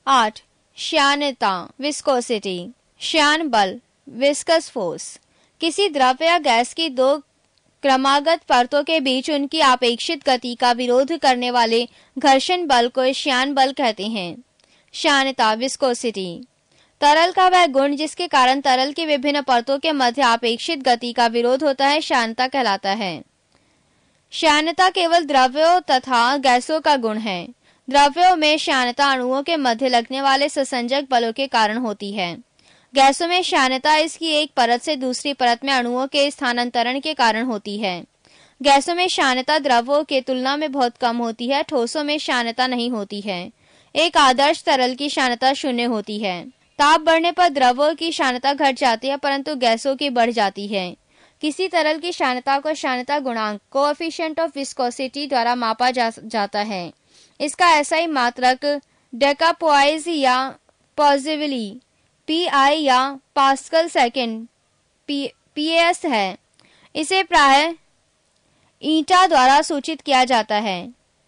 8. श्यानता विस्कोसिटी, श्यान बल viscous force. किसी द्रव या गैस की दो क्रमागत परतों के बीच उनकी अपेक्षित गति का विरोध करने वाले घर्षण बल को श्यान बल कहते हैं। श्यानता विस्कोसिटी, तरल का वह गुण जिसके कारण तरल की विभिन्न परतों के मध्य अपेक्षित गति का विरोध होता है श्यानता कहलाता है। श्यानता केवल द्रव्यों तथा गैसों का गुण है। द्रव्यों में श्यानता अणुओं के मध्य लगने वाले संसंजक बलों के कारण होती है। गैसों में श्यानता इसकी एक परत से दूसरी परत में अणुओं के स्थानांतरण के कारण होती है। गैसों में श्यानता द्रव्यों के तुलना में बहुत कम होती है। ठोसों में श्यानता नहीं होती है। एक आदर्श तरल की श्यानता 0 होती है। ताप बढ़ने पर द्रव्यों की श्यानता घट जाती है परंतु गैसों की बढ़ जाती है। किसी तरल की श्यानता को श्यानता गुणांक कोएफिशिएंट ऑफ विस्कोसिटी द्वारा मापा जाता है। इसका एसआई मात्रक डेकापोइज या पॉजिटिवली पीआई या पास्कल सेकेंड पीएस है। इसे प्राय ईटा द्वारा सूचित किया जाता है।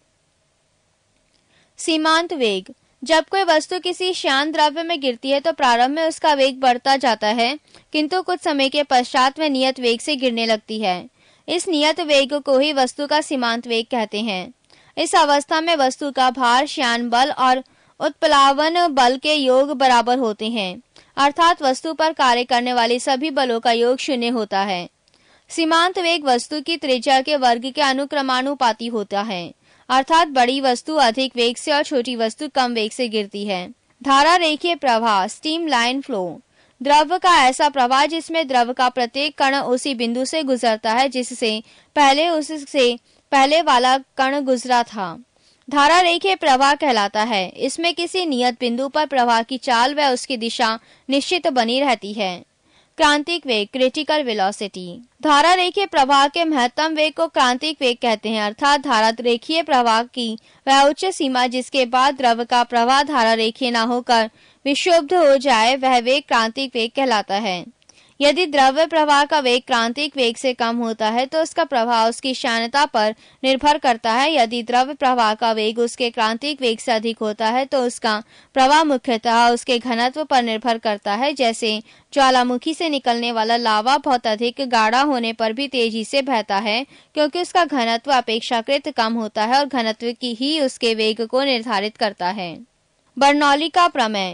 सीमांत वेग, जब कोई वस्तु किसी श्यान द्रव्य में गिरती है तो प्रारंभ में उसका वेग बढ़ता जाता है किंतु कुछ समय के पश्चात वह नियत वेग से गिरने लगती है। इस नियत वेग को ही वस्तु का सीमांत वेग कहते हैं। इस अवस्था में वस्तु का भार श्यान बल और उत्प्लावन बल के योग बराबर होते हैं, अर्थात वस्तु पर कार्य करने वाले सभी बलों का योग 0 होता है। सीमांत वेग वस्तु की त्रिज्या के वर्ग के अनुक्रमानुपाती होता है, अर्थात बड़ी वस्तु अधिक वेग से और छोटी वस्तु कम वेग से गिरती है। धारा रेखीय प्रवाह स्ट्रीम लाइन फ्लो, द्रव का ऐसा प्रवाह जिसमें द्रव का प्रत्येक कण उसी बिंदु से गुजरता है जिससे उससे पहले वाला कण गुजरा था, धारा रेखीय प्रवाह कहलाता है। इसमें किसी नियत बिंदु पर प्रवाह की चाल व उसकी दिशा निश्चित बनी रहती है। क्रांतिक वेग क्रिटिकल वेलोसिटी, धारा रेखीय प्रवाह के महत्तम वेग को क्रांतिक वेग कहते हैं, अर्थात धारा रेखीय प्रवाह की वह उच्च सीमा जिसके बाद द्रव का प्रवाह धारा रेखीय न होकर विक्षुब्ध हो जाए वह वेग क्रांतिक वेग कहलाता है। यदि द्रव्य प्रवाह का वेग क्रांतिक वेग से कम होता है तो उसका प्रभाव उसकी श्यानता पर निर्भर करता है। यदि द्रव्य प्रवाह का वेग उसके क्रांतिक वेग से अधिक होता है तो उसका प्रवाह मुख्यतः उसके घनत्व पर निर्भर करता है। जैसे ज्वालामुखी से निकलने वाला लावा बहुत अधिक गाढ़ा होने पर भी तेजी से बहता है क्योंकि उसका घनत्व अपेक्षाकृत कम होता है और घनत्व की ही उसके वेग को निर्धारित करता है। बर्नौली का प्रमेय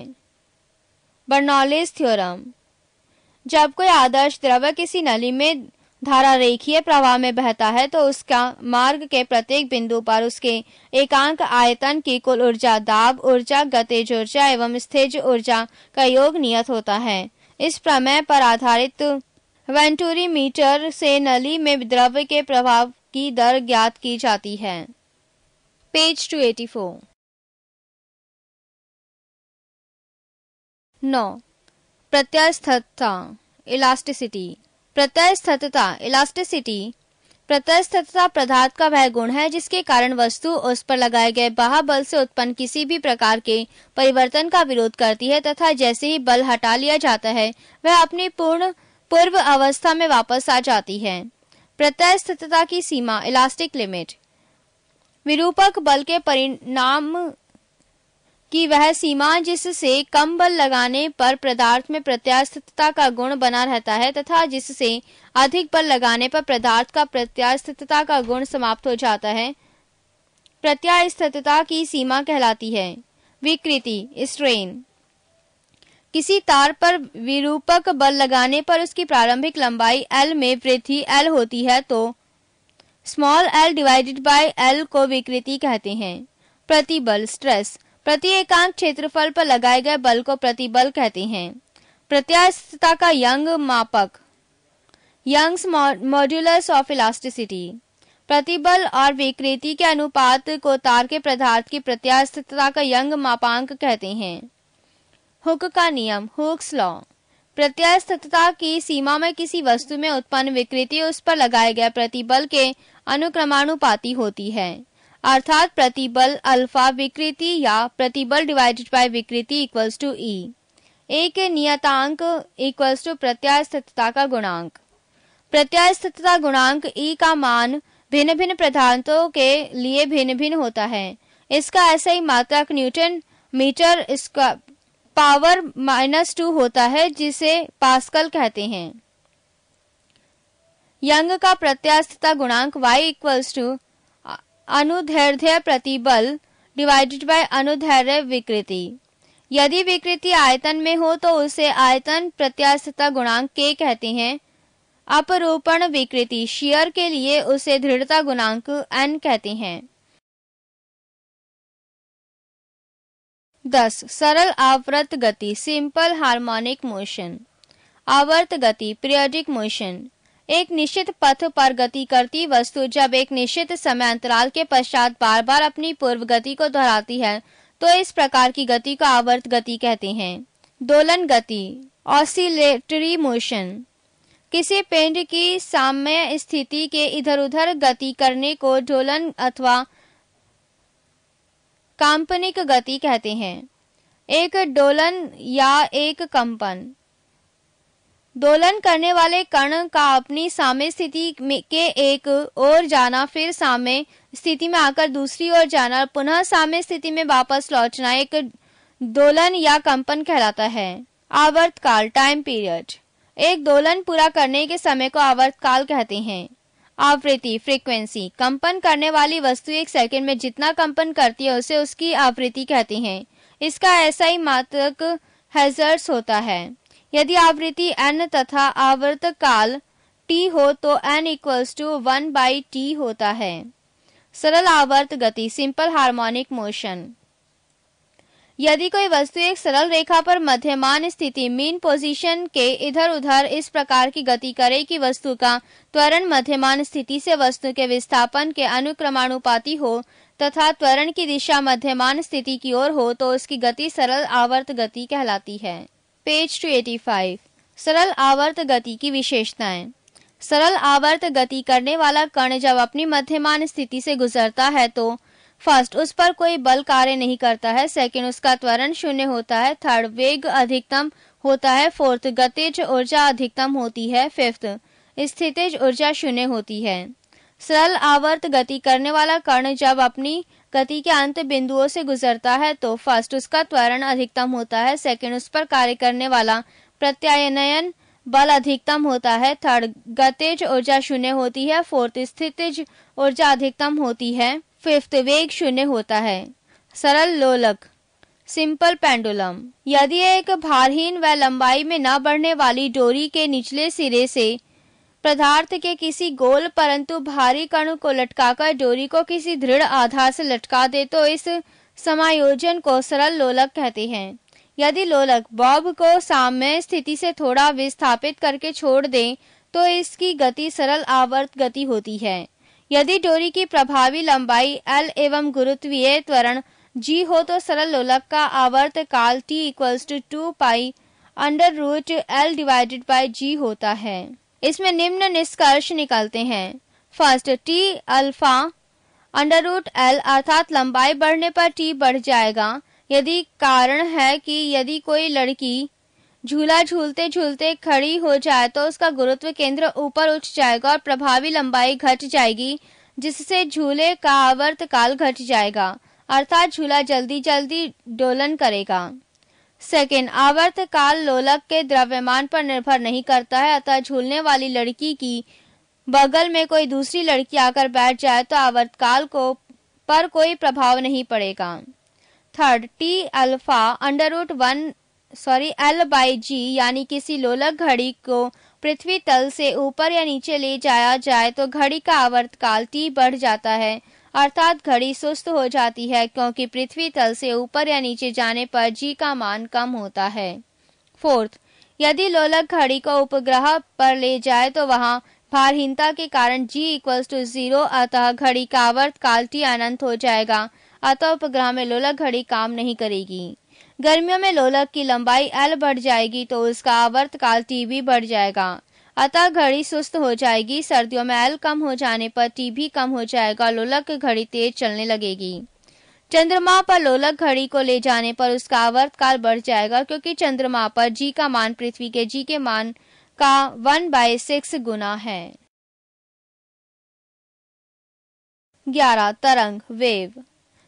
बर्नौलीज थ्योरम, जब कोई आदर्श द्रव्य किसी नली में धारा रेखीय प्रवाह में बहता है तो उसका मार्ग के प्रत्येक बिंदु पर उसके एकांक आयतन की कुल ऊर्जा, दाब ऊर्जा, गतिज ऊर्जा एवं स्थिज ऊर्जा का योग नियत होता है। इस प्रमेय पर आधारित वेंटूरी मीटर से नली में द्रव्य के प्रवाह की दर ज्ञात की जाती है। पेज 284। 9. प्रत्ययस्थता इलास्टिसिटी, प्रत्ययस्थता इलास्टिसिटी, प्रत्ययस्थता पदार्थ का वह गुण है जिसके कारण वस्तु उस पर लगाए गए बाह्य बल से उत्पन्न किसी भी प्रकार के परिवर्तन का विरोध करती है तथा जैसे ही बल हटा लिया जाता है वह अपनी पूर्व अवस्था में वापस आ जाती है। प्रत्ययस्थता की सीमा इलास्टिक लिमिट, विरूपक बल के परिणाम कि वह सीमा जिससे कम बल लगाने पर पदार्थ में प्रत्यास्थता का गुण बना रहता है तथा जिससे अधिक बल लगाने पर पदार्थ का प्रत्यास्थता का गुण समाप्त हो जाता है, प्रत्यास्थता की सीमा कहलाती है। विकृति स्ट्रेन, किसी तार पर विरूपक बल लगाने पर उसकी प्रारंभिक लंबाई L में वृद्धि L होती है तो small l divided by L को विकृति कहते हैं। प्रतिबल स्ट्रेस, प्रति एकांक क्षेत्रफल पर लगाए गए बल को प्रतिबल कहते हैं। प्रत्यास्थता का यंग मापक यंग्स मॉड्यूलस ऑफ इलास्टिसिटी, प्रतिबल और विकृति के अनुपात को तार के पदार्थ की प्रत्यास्थता का यंग मापांक कहते हैं। हुक का नियम हुक्स लॉ, प्रत्यास्थता की सीमा में किसी वस्तु में उत्पन्न विकृति उस पर लगाए गए प्रतिबल के अनुक्रमानुपाती होती है, अर्थात प्रतिबल अल्फा विकृति या प्रतिबल डिवाइडेड बाय विकृति इक्वल्स टू ई। एक नियतांक इक्वल्स टू प्रत्यास्थता का गुणांक। प्रत्यास्थता गुणांक ई का मान भिन्न भिन्न पदार्थों के लिए भिन्न भिन्न होता है। इसका ऐसा ही मात्रक न्यूटन मीटर स्क्वायर पावर -2 होता है, जिसे पास्कल कहते हैं। यंग का प्रत्यास्थता गुणांक y इक्वल्स टू अनुदैर्ध्य प्रतिबल डिवाइडेड बाय अनुदैर्ध्य विकृति। यदि विकृति आयतन में हो तो उसे आयतन प्रत्यास्थता गुणांक k कहते हैं। अपरूपण विकृति शियर के लिए उसे दृढ़ता गुणांक n कहते हैं। 10. सरल आवर्त गति सिंपल हार्मोनिक मोशन। आवर्त गति पीरियोडिक मोशन एक निश्चित पथ पर गति करती वस्तु जब एक निश्चित समय अंतराल के पश्चात बार बार अपनी पूर्व गति को दोहराती है तो इस प्रकार की गति को आवर्त गति कहते हैं। दोलन गति ऑसिलेटरी मोशन किसी पिंड की साम्य स्थिति के इधर उधर गति करने को दोलन अथवा काल्पनिक गति कहते हैं। एक दोलन या एक कंपन दोलन करने वाले कण का अपनी साम्य स्थिति के एक ओर जाना, फिर साम्य स्थिति में आकर दूसरी ओर जाना, पुनः साम्य स्थिति में वापस लौटना एक दोलन या कंपन कहलाता है। आवर्तकाल टाइम पीरियड एक दोलन पूरा करने के समय को आवर्तकाल कहते हैं। आवृत्ति फ्रीक्वेंसी कंपन करने वाली वस्तु एक सेकंड में जितना कंपन करती है उसे उसकी आवृत्ति कहते हैं। इसका ऐसा ही मात्रक हर्ट्ज होता है। यदि आवृत्ति n तथा आवर्तकाल t हो तो n इक्वल्स टू 1/t होता है। सरल आवर्त गति सिंपल हार्मोनिक मोशन यदि कोई वस्तु एक सरल रेखा पर मध्यमान स्थिति मीन पोजीशन के इधर उधर इस प्रकार की गति करे कि वस्तु का त्वरण मध्यमान स्थिति से वस्तु के विस्थापन के अनुक्रमानुपाती हो तथा त्वरण की दिशा मध्यमान स्थिति की ओर हो तो उसकी गति सरल आवर्त गति कहलाती है। पेज 285 सरल आवर्त गति की विशेषताएं। सरल आवर्त गति करने वाला कण जब अपनी मध्यमान स्थिति से गुजरता है तो फर्स्ट उस पर कोई बल कार्य नहीं करता है, सेकंड उसका त्वरण शून्य होता है, थर्ड वेग अधिकतम होता है, फोर्थ गतिज ऊर्जा अधिकतम होती है, फिफ्थ स्थितिज ऊर्जा शून्य होती है। सरल आवर्त गति करने वाला कण जब अपनी गति के अंत बिंदुओं से गुजरता है तो फर्स्ट उसका त्वरण अधिकतम होता है, सेकंड उस पर कार्य करने वाला प्रत्यानयन बल अधिकतम होता है, थर्ड गतिज ऊर्जा शून्य होती है, फोर्थ स्थितिज ऊर्जा अधिकतम होती है, फिफ्थ वेग शून्य होता है। सरल लोलक सिंपल पेंडुलम यदि एक भारहीन व लंबाई में न बढ़ने वाली डोरी के निचले सिरे से पदार्थ के किसी गोल परंतु भारी कण को लटकाकर डोरी को किसी दृढ़ आधार से लटका दे तो इस समायोजन को सरल लोलक कहते हैं। यदि लोलक बॉब को साम्य स्थिति से थोड़ा विस्थापित करके छोड़ दे तो इसकी गति सरल आवर्त गति होती है। यदि डोरी की प्रभावी लंबाई l एवं गुरुत्वीय त्वरण g हो तो सरल लोलक का आवर्त काल t इक्वल्स टू 2π√L/g होता है। इसमें निम्न निष्कर्ष निकलते हैं। फर्स्ट t अल्फा √L अर्थात लंबाई बढ़ने पर t बढ़ जाएगा। यदि कारण है कि यदि कोई लड़की झूला झूलते झूलते खड़ी हो जाए तो उसका गुरुत्व केंद्र ऊपर उठ जाएगा और प्रभावी लंबाई घट जाएगी जिससे झूले का आवर्त काल घट जाएगा अर्थात झूला जल्दी जल्दी डोलन करेगा। सेकेंड आवर्त काल लोलक के द्रव्यमान पर निर्भर नहीं करता है अतः झूलने वाली लड़की की बगल में कोई दूसरी लड़की आकर बैठ जाए तो आवर्तकाल को पर कोई प्रभाव नहीं पड़ेगा। थर्ड t अल्फा L/g यानी किसी लोलक घड़ी को पृथ्वी तल से ऊपर या नीचे ले जाया जाए तो घड़ी का आवर्तकाल t बढ़ जाता है अर्थात घड़ी सुस्त हो जाती है क्योंकि पृथ्वी तल से ऊपर या नीचे जाने पर g का मान कम होता है। फोर्थ यदि लोलक घड़ी को उपग्रह पर ले जाए तो वहां भारहीनता के कारण g इक्वल्स टू 0 अतः घड़ी का आवर्तकाल t अनंत हो जाएगा अतः उपग्रह में लोलक घड़ी काम नहीं करेगी। गर्मियों में लोलक की लंबाई l बढ़ जाएगी तो उसका आवर्तकाल t भी बढ़ जाएगा अतः घड़ी सुस्त हो जाएगी। सर्दियों में l कम हो जाने पर t भी कम हो जाएगा, लोलक घड़ी तेज चलने लगेगी। चंद्रमा पर लोलक घड़ी को ले जाने पर उसका आवर्तकाल बढ़ जाएगा क्योंकि चंद्रमा पर g का मान पृथ्वी के g के मान का 1/6 गुना है। 11 तरंग वेव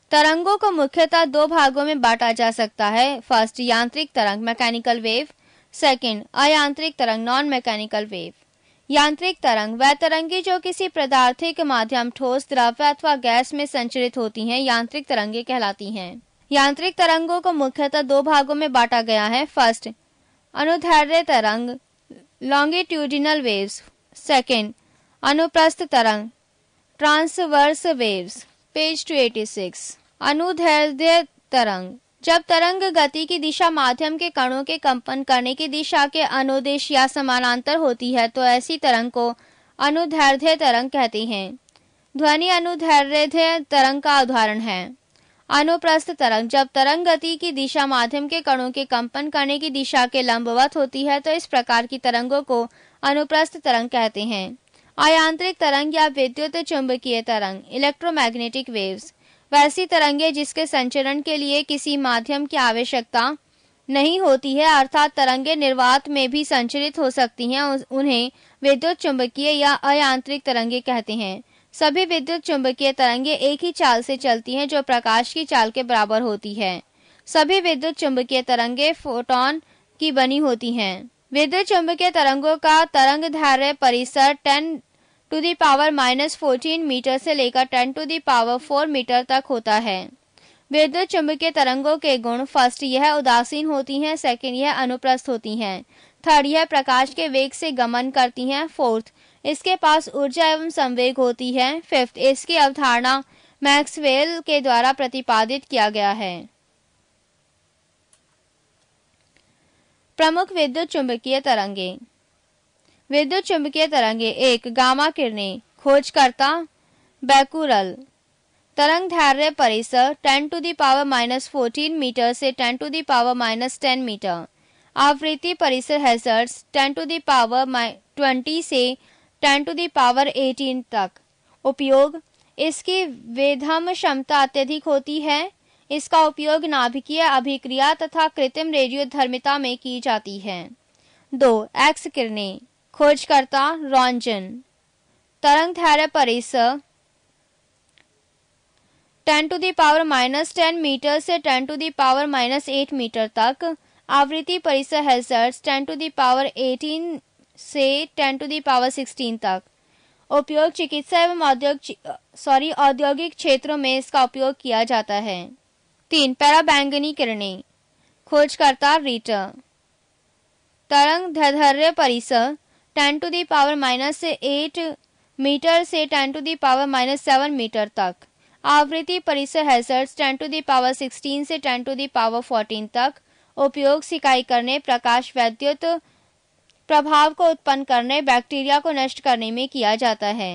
तरंगों को मुख्यतः दो भागों में बांटा जा सकता है। फर्स्ट, यांत्रिक तरंग मैकेनिकल वेव। सेकंड, अयांत्रिक तरंग नॉन मैकेनिकल वेव। यांत्रिक तरंग वह तरंगे जो किसी पदार्थिक माध्यम ठोस, द्रव्य अथवा गैस में संचरित होती हैं, यांत्रिक तरंगे कहलाती हैं। यांत्रिक तरंगों को मुख्यतः दो भागों में बांटा गया है। फर्स्ट, अनुदैर्ध्य तरंग लॉन्गिट्यूडिनल वेव्स। सेकंड, अनुप्रस्थ तरंग ट्रांसवर्स वेव्स। पेज 286। अनुदैर्ध्य तरंग, जब तरंग गति की दिशा माध्यम के कणों के कंपन करने की दिशा के अनुदिश या समानांतर होती है तो ऐसी तरंग को अनुदैर्ध्य तरंग कहते हैं। ध्वनि अनुदैर्ध्य तरंग का उदाहरण है। अनुप्रस्थ तरंग, जब तरंग गति की दिशा माध्यम के कणों के कंपन करने की दिशा के लंबवत होती है तो इस प्रकार की तरंगों को अनुप्रस्थ तरंग कहते हैं। अयांत्रिक तरंग या विद्युत चुंबकीय तरंग इलेक्ट्रोमैग्नेटिक वेव्स, वैसी तरंगे जिसके संचरण के लिए किसी माध्यम की आवश्यकता नहीं होती है, अर्थात तरंगे निर्वात में भी संचरित हो सकती हैं, उन्हें विद्युत चुंबकीय या अयांत्रिक तरंगे कहते हैं। सभी विद्युत चुंबकीय तरंगे एक ही चाल से चलती हैं जो प्रकाश की चाल के बराबर होती है। सभी विद्युत चुंबकीय तरंगे फोटॉन की बनी होती हैं। विद्युत चुंबकीय तरंगों का तरंगदैर्ध्य परिसर 10⁻⁻14 मीटर से लेकर 10⁻⁴ मीटर तक होता है। विद्युत चुंबकीय तरंगों के गुण, फर्स्ट, यह उदासीन होती हैं। सेकंड, यह अनुप्रस्थ होती हैं। थर्ड, यह प्रकाश के वेग से गमन करती हैं। फोर्थ, इसके पास ऊर्जा एवं संवेग होती है। फिफ्थ, इसकी अवधारणा मैक्सवेल के द्वारा प्रतिपादित किया गया है। प्रमुख विद्युत चुंबकीय तरंगे। विद्युत चुंबकीय तरंगे। एक, गामा किरणें। खोजकर्ता बैकुरल। तरंगदैर्ध्य परिसर 10⁻⁻14 मीटर से 10⁻⁻10 मीटर। आवृत्ति परिसर हैजर्ड्स 10⁻20 से 10⁻18 तक। उपयोग, इसकी वेधम क्षमता अत्यधिक होती है। इसका उपयोग नाभिकीय अभिक्रिया तथा कृत्रिम रेडियोधर्मिता में की जाती है। 2, एक्स किरणें। खोजकर्ता रॉन्जन। तरंगदैर्ध्य परिसर 10⁻10 मीटर से 10⁻8 मीटर तक। आवृत्ति परिसर हैजर्ड्स 10⁻18 से 10⁻16 तक। उपयोग, चिकित्सा एवं औद्योगिक क्षेत्रों में इसका उपयोग किया जाता है। 3, पराबैंगनी किरणें। खोजकर्ता रीटर। तरंगदैर्ध्य परिसर 10⁻8 मीटर से 10⁻7 मीटर तक। आवृत्ति परिसर हैजर्ड्स 10⁻16 से 10⁻14 तक। उपयोग, सिकाई करने, प्रकाश वैद्युत प्रभाव को उत्पन्न करने, बैक्टीरिया को नष्ट करने में किया जाता है।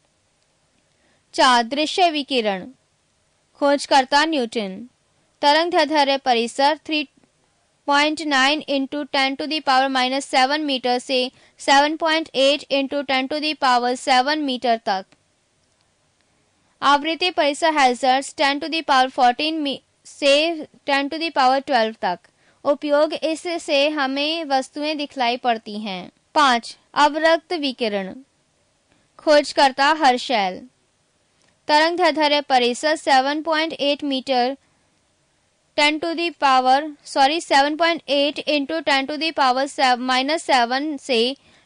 4, दृश्य विकिरण। खोजकर्ता न्यूटन। तरंगदैर्ध्य परिसर 3.9 × 10⁻7 मीटर से 7.8 × 10⁻7 मीटर तक। आवृत्ति परिसर हैजर्ड्स 10⁻14 से 10⁻12 तक। उपयोग, इससे हमें वस्तुएं दिखलाई पड़ती हैं। 5, अवरक्त विकिरण। खोजकर्ता हर्शेल। तरंगदैर्ध्य परिसर 7.8 मीटर 7.8 × 10⁻7 से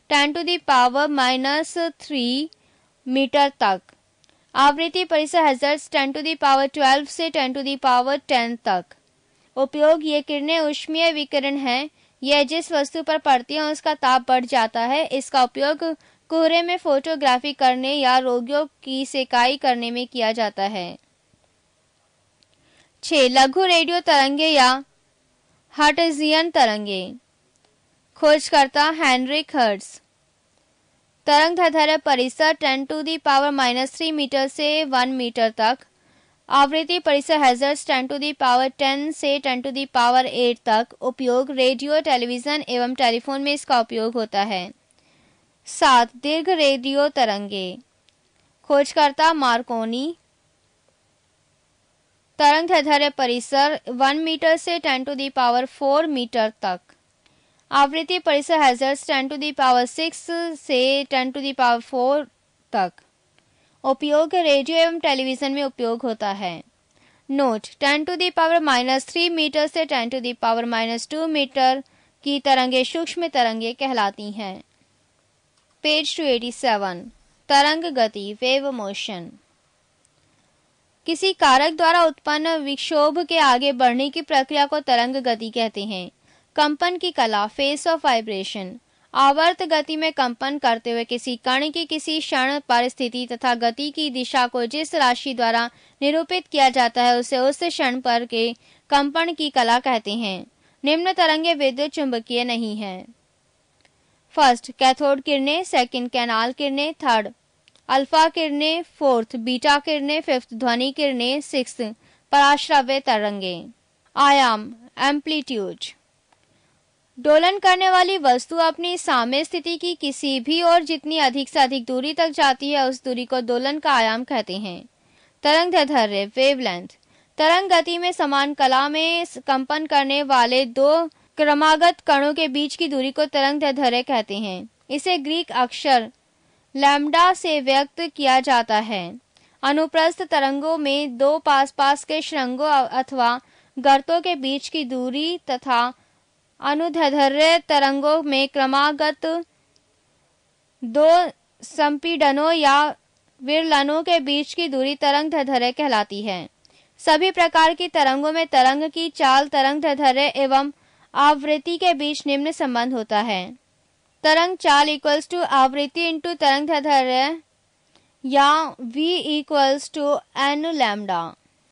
10⁻3 मीटर तक। आवृत्ति परिसर हैजर्ड्स 10⁻12 से 10⁻10 तक। उपयोग, ये किरणें ऊष्मीय विकिरण हैं। यह जिस वस्तु पर पड़ती है उसका ताप बढ़ जाता है। इसका उपयोग कोहरे में फोटोग्राफी करने या रोगियों की सेकाई करने में किया जाता है। 6, लघु रेडियो तरंगे या हर्ट्जियन तरंगे। खोजकर्ता हेनरिक हर्ट्ज। तरंगदैर्ध्य परिसर 10⁻³ मीटर से 1 मीटर तक। आवृत्ति परिसर हैजर्ड्स 10⁻10 से 10⁻8 तक। उपयोग, रेडियो, टेलीविजन एवं टेलीफोन में इसका उपयोग होता है। 7, दीर्घ रेडियो तरंगे। खोजकर्ता मार्कोनी। तरंगदैर्ध्य परिसर 1 मीटर से 10⁻4 मीटर तक। आवृत्ति परिसर हैजर्ड्स 10⁻6 से 10⁻4 तक। उपयोग, रेडियो एवं टेलीविजन में उपयोग होता है। नोट 10⁻³ मीटर से 10⁻² मीटर की तरंगे सूक्ष्म तरंगे कहलाती हैं। पेज 287। तरंग गति वेव मोशन। किसी कारक द्वारा उत्पन्न विक्षोभ के आगे बढ़ने की प्रक्रिया को तरंग गति कहते हैं। कंपन की कला फेस ऑफ वाइब्रेशन। आवर्त गति में कंपन करते हुए किसी कण की किसी क्षण पर स्थिति तथा गति की दिशा को जिस राशि द्वारा निरूपित किया जाता है उसे उस क्षण पर के कंपन की कला कहते हैं। निम्न तरंगे विद्युत चुंबकीय नहीं है। फर्स्ट कैथोड किरणें, सेकंड कैनाल किरणें, थर्ड अल्फा किरणें, फोर्थ बीटा किरणें, फिफ्थ ध्वनि किरणें, सिक्स्थ पराश्रव्य तरंगे। आयाम एम्पलीट्यूड। दोलन करने वाली वस्तु अपनी साम्य स्थिति की किसी भी और जितनी अधिक से अधिक दूरी तक जाती है उस दूरी को दोलन का आयाम कहते हैं। तरंग दैर्ध्य वेवलेंथ। तरंग गति में समान कला में कंपन करने वाले दो क्रमागत कणों के बीच की दूरी को तरंग दैर्ध्य कहते हैं। इसे ग्रीक अक्षर लैम्डा से व्यक्त किया जाता है। अनुप्रस्थ तरंगों में दो पास पास के सुरंगों अथवा गर्तों के बीच की दूरी तथा अनुदैर्ध्य तरंगों में क्रमागत दो संपीड़नों या विरलनों के बीच की दूरी तरंग दैर्ध्य कहलाती है। सभी प्रकार की तरंगों में तरंग की चाल, तरंग दैर्ध्य एवं आवृत्ति के बीच निम्न संबंध होता है। तरंग चाल इक्वल्स टू आवृत्ति इंटू तरंग दैर्ध्य या v equals to n lambda.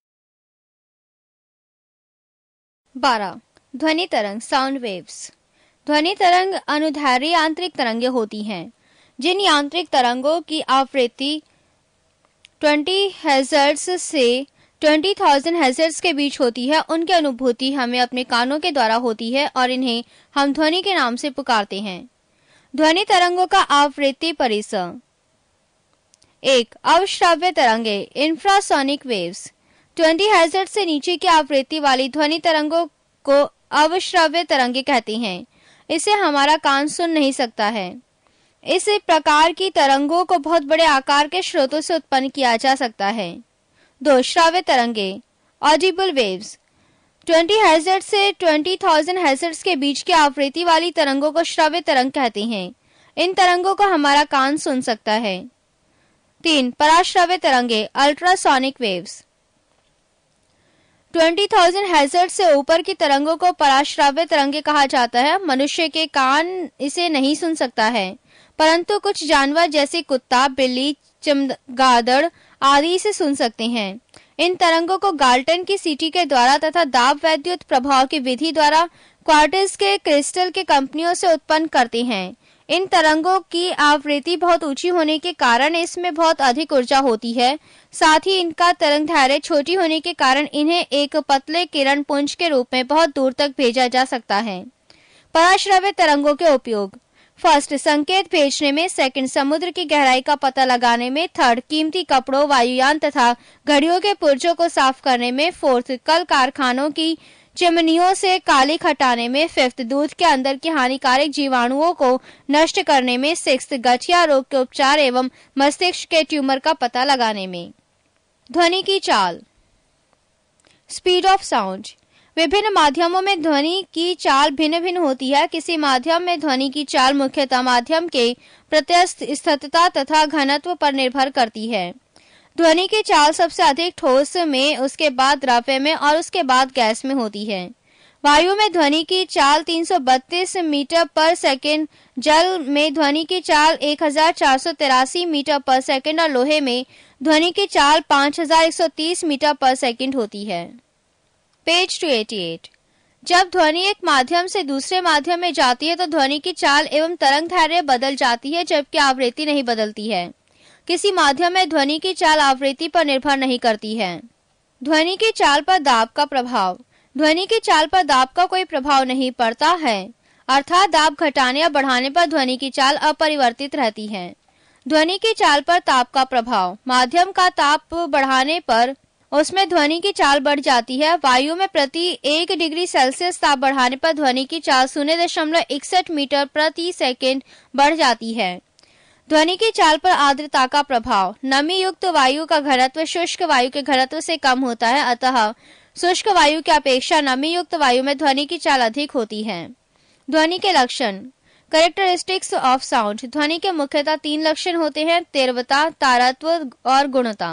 12. ध्वनि तरंग साउंड वेव्स। ध्वनि तरंग अनुदैर्घ्य यांत्रिक तरंगे होती हैं। जिन यांत्रिक तरंगों की आवृत्ति 20 हर्ट्ज से 20,000 हर्ट्ज के बीच होती है उनकी अनुभूति हमें अपने कानों के द्वारा होती है और इन्हें हम ध्वनि के नाम से पुकारते हैं। ध्वनि तरंगों का आवृत्ति परिसर। 1. अवश्रव्य तरंगे इंफ्रासोनिक वेव्स। 20 हर्ट्ज से नीचे की आवृत्ति वाली ध्वनि तरंगों को अवश्रव्य तरंगे कहते हैं। इसे हमारा कान सुन नहीं सकता है। इस प्रकार की तरंगों को बहुत बड़े आकार के स्रोतों से उत्पन्न किया जा सकता है। 2. श्राव्य तरंगे ऑडिबल वेव्स। 20 हर्ट्ज से 20,000 हर्ट्ज के बीच की आवृत्ति वाली तरंगों को श्राव्य तरंग कहते हैं। इन तरंगों को हमारा कान सुन सकता है। 3. पराश्रव्य तरंगे अल्ट्रासोनिक वेव्स। 20,000 हर्ट्ज से ऊपर की तरंगों को पराश्रव्य तरंगे कहा जाता है। मनुष्य के कान इसे नहीं सुन सकता है, परंतु कुछ जानवर जैसे कुत्ता, बिल्ली, चमगादड़ आदि इसे सुन सकते हैं। इन तरंगों को गाल्टन की सीटी के द्वारा तथा दाब वैद्युत प्रभाव की विधि द्वारा क्वार्ट्ज के क्रिस्टल के कंपनियों से उत्पन्न करते हैं। इन तरंगों की आवृत्ति बहुत ऊंची होने के कारण इसमें बहुत अधिक ऊर्जा होती है। साथ ही इनका तरंगदैर्घ्य छोटी होने के कारण इन्हें एक पतले किरण पुंज के रूप में बहुत दूर तक भेजा जा सकता है। पराश्रव्य तरंगों के उपयोग। फर्स्ट, संकेत भेजने में। सेकंड, समुद्र की गहराई का पता लगाने में। थर्ड, कीमती कपड़ों, वायुयान तथा घड़ियों के पुर्जों को साफ करने में। फोर्थ, कल कारखानों की चिमनियों से कालिख हटाने में। फिफ्थ, दूध के अंदर के हानिकारक जीवाणुओं को नष्ट करने में। सिक्स्थ, गठिया रोग के उपचार एवं मस्तिष्क के ट्यूमर का पता लगाने में। ध्वनि की चाल। Speed of sound. विभिन्न माध्यमों में ध्वनि की चाल भिन्न भिन्न होती है। किसी माध्यम में ध्वनि की चाल मुख्यतः माध्यम के प्रत्यस्थ स्थिरता तथा घनत्व पर निर्भर करती है। ध्वनि की चाल सबसे अधिक ठोस में, उसके बाद द्रव्य में और उसके बाद गैस में होती है। वायु में ध्वनि की चाल 332 मीटर पर सेकंड, जल में ध्वनि की चाल 1483 मीटर पर सेकंड और लोहे में ध्वनि की चाल 5130 मीटर पर सेकंड होती है। पेज 288। जब ध्वनि एक माध्यम से दूसरे माध्यम में जाती है तो ध्वनि की चाल एवं तरंगदैर्घ्य बदल जाती है, जबकि आवृत्ति नहीं बदलती है। किसी माध्यम में ध्वनि की चाल आवृत्ति पर निर्भर नहीं करती है। ध्वनि की चाल पर दाब का प्रभाव। ध्वनि की चाल पर दाब का कोई प्रभाव नहीं पड़ता है, अर्थात दाब घटाने या बढ़ाने पर ध्वनि की चाल अपरिवर्तित रहती है। ध्वनि की चाल पर ताप का प्रभाव। माध्यम का ताप बढ़ाने पर उसमें ध्वनि की चाल बढ़ जाती है। वायु में प्रति 1 डिग्री सेल्सियस ताप बढ़ाने पर ध्वनि की चाल 0.61 मीटर प्रति सेकंड बढ़ जाती है। ध्वनि की चाल पर आर्द्रता का प्रभाव। नमी युक्त वायु का घनत्व शुष्क वायु के घनत्व से कम होता है, अतः शुष्क वायु की अपेक्षा नमी युक्त वायु में ध्वनि की चाल अधिक होती है। ध्वनि के लक्षण। Characteristics of sound. ध्वनि के मुख्यतः 3 लक्षण होते हैं: तीव्रता, तारत्व और गुणता।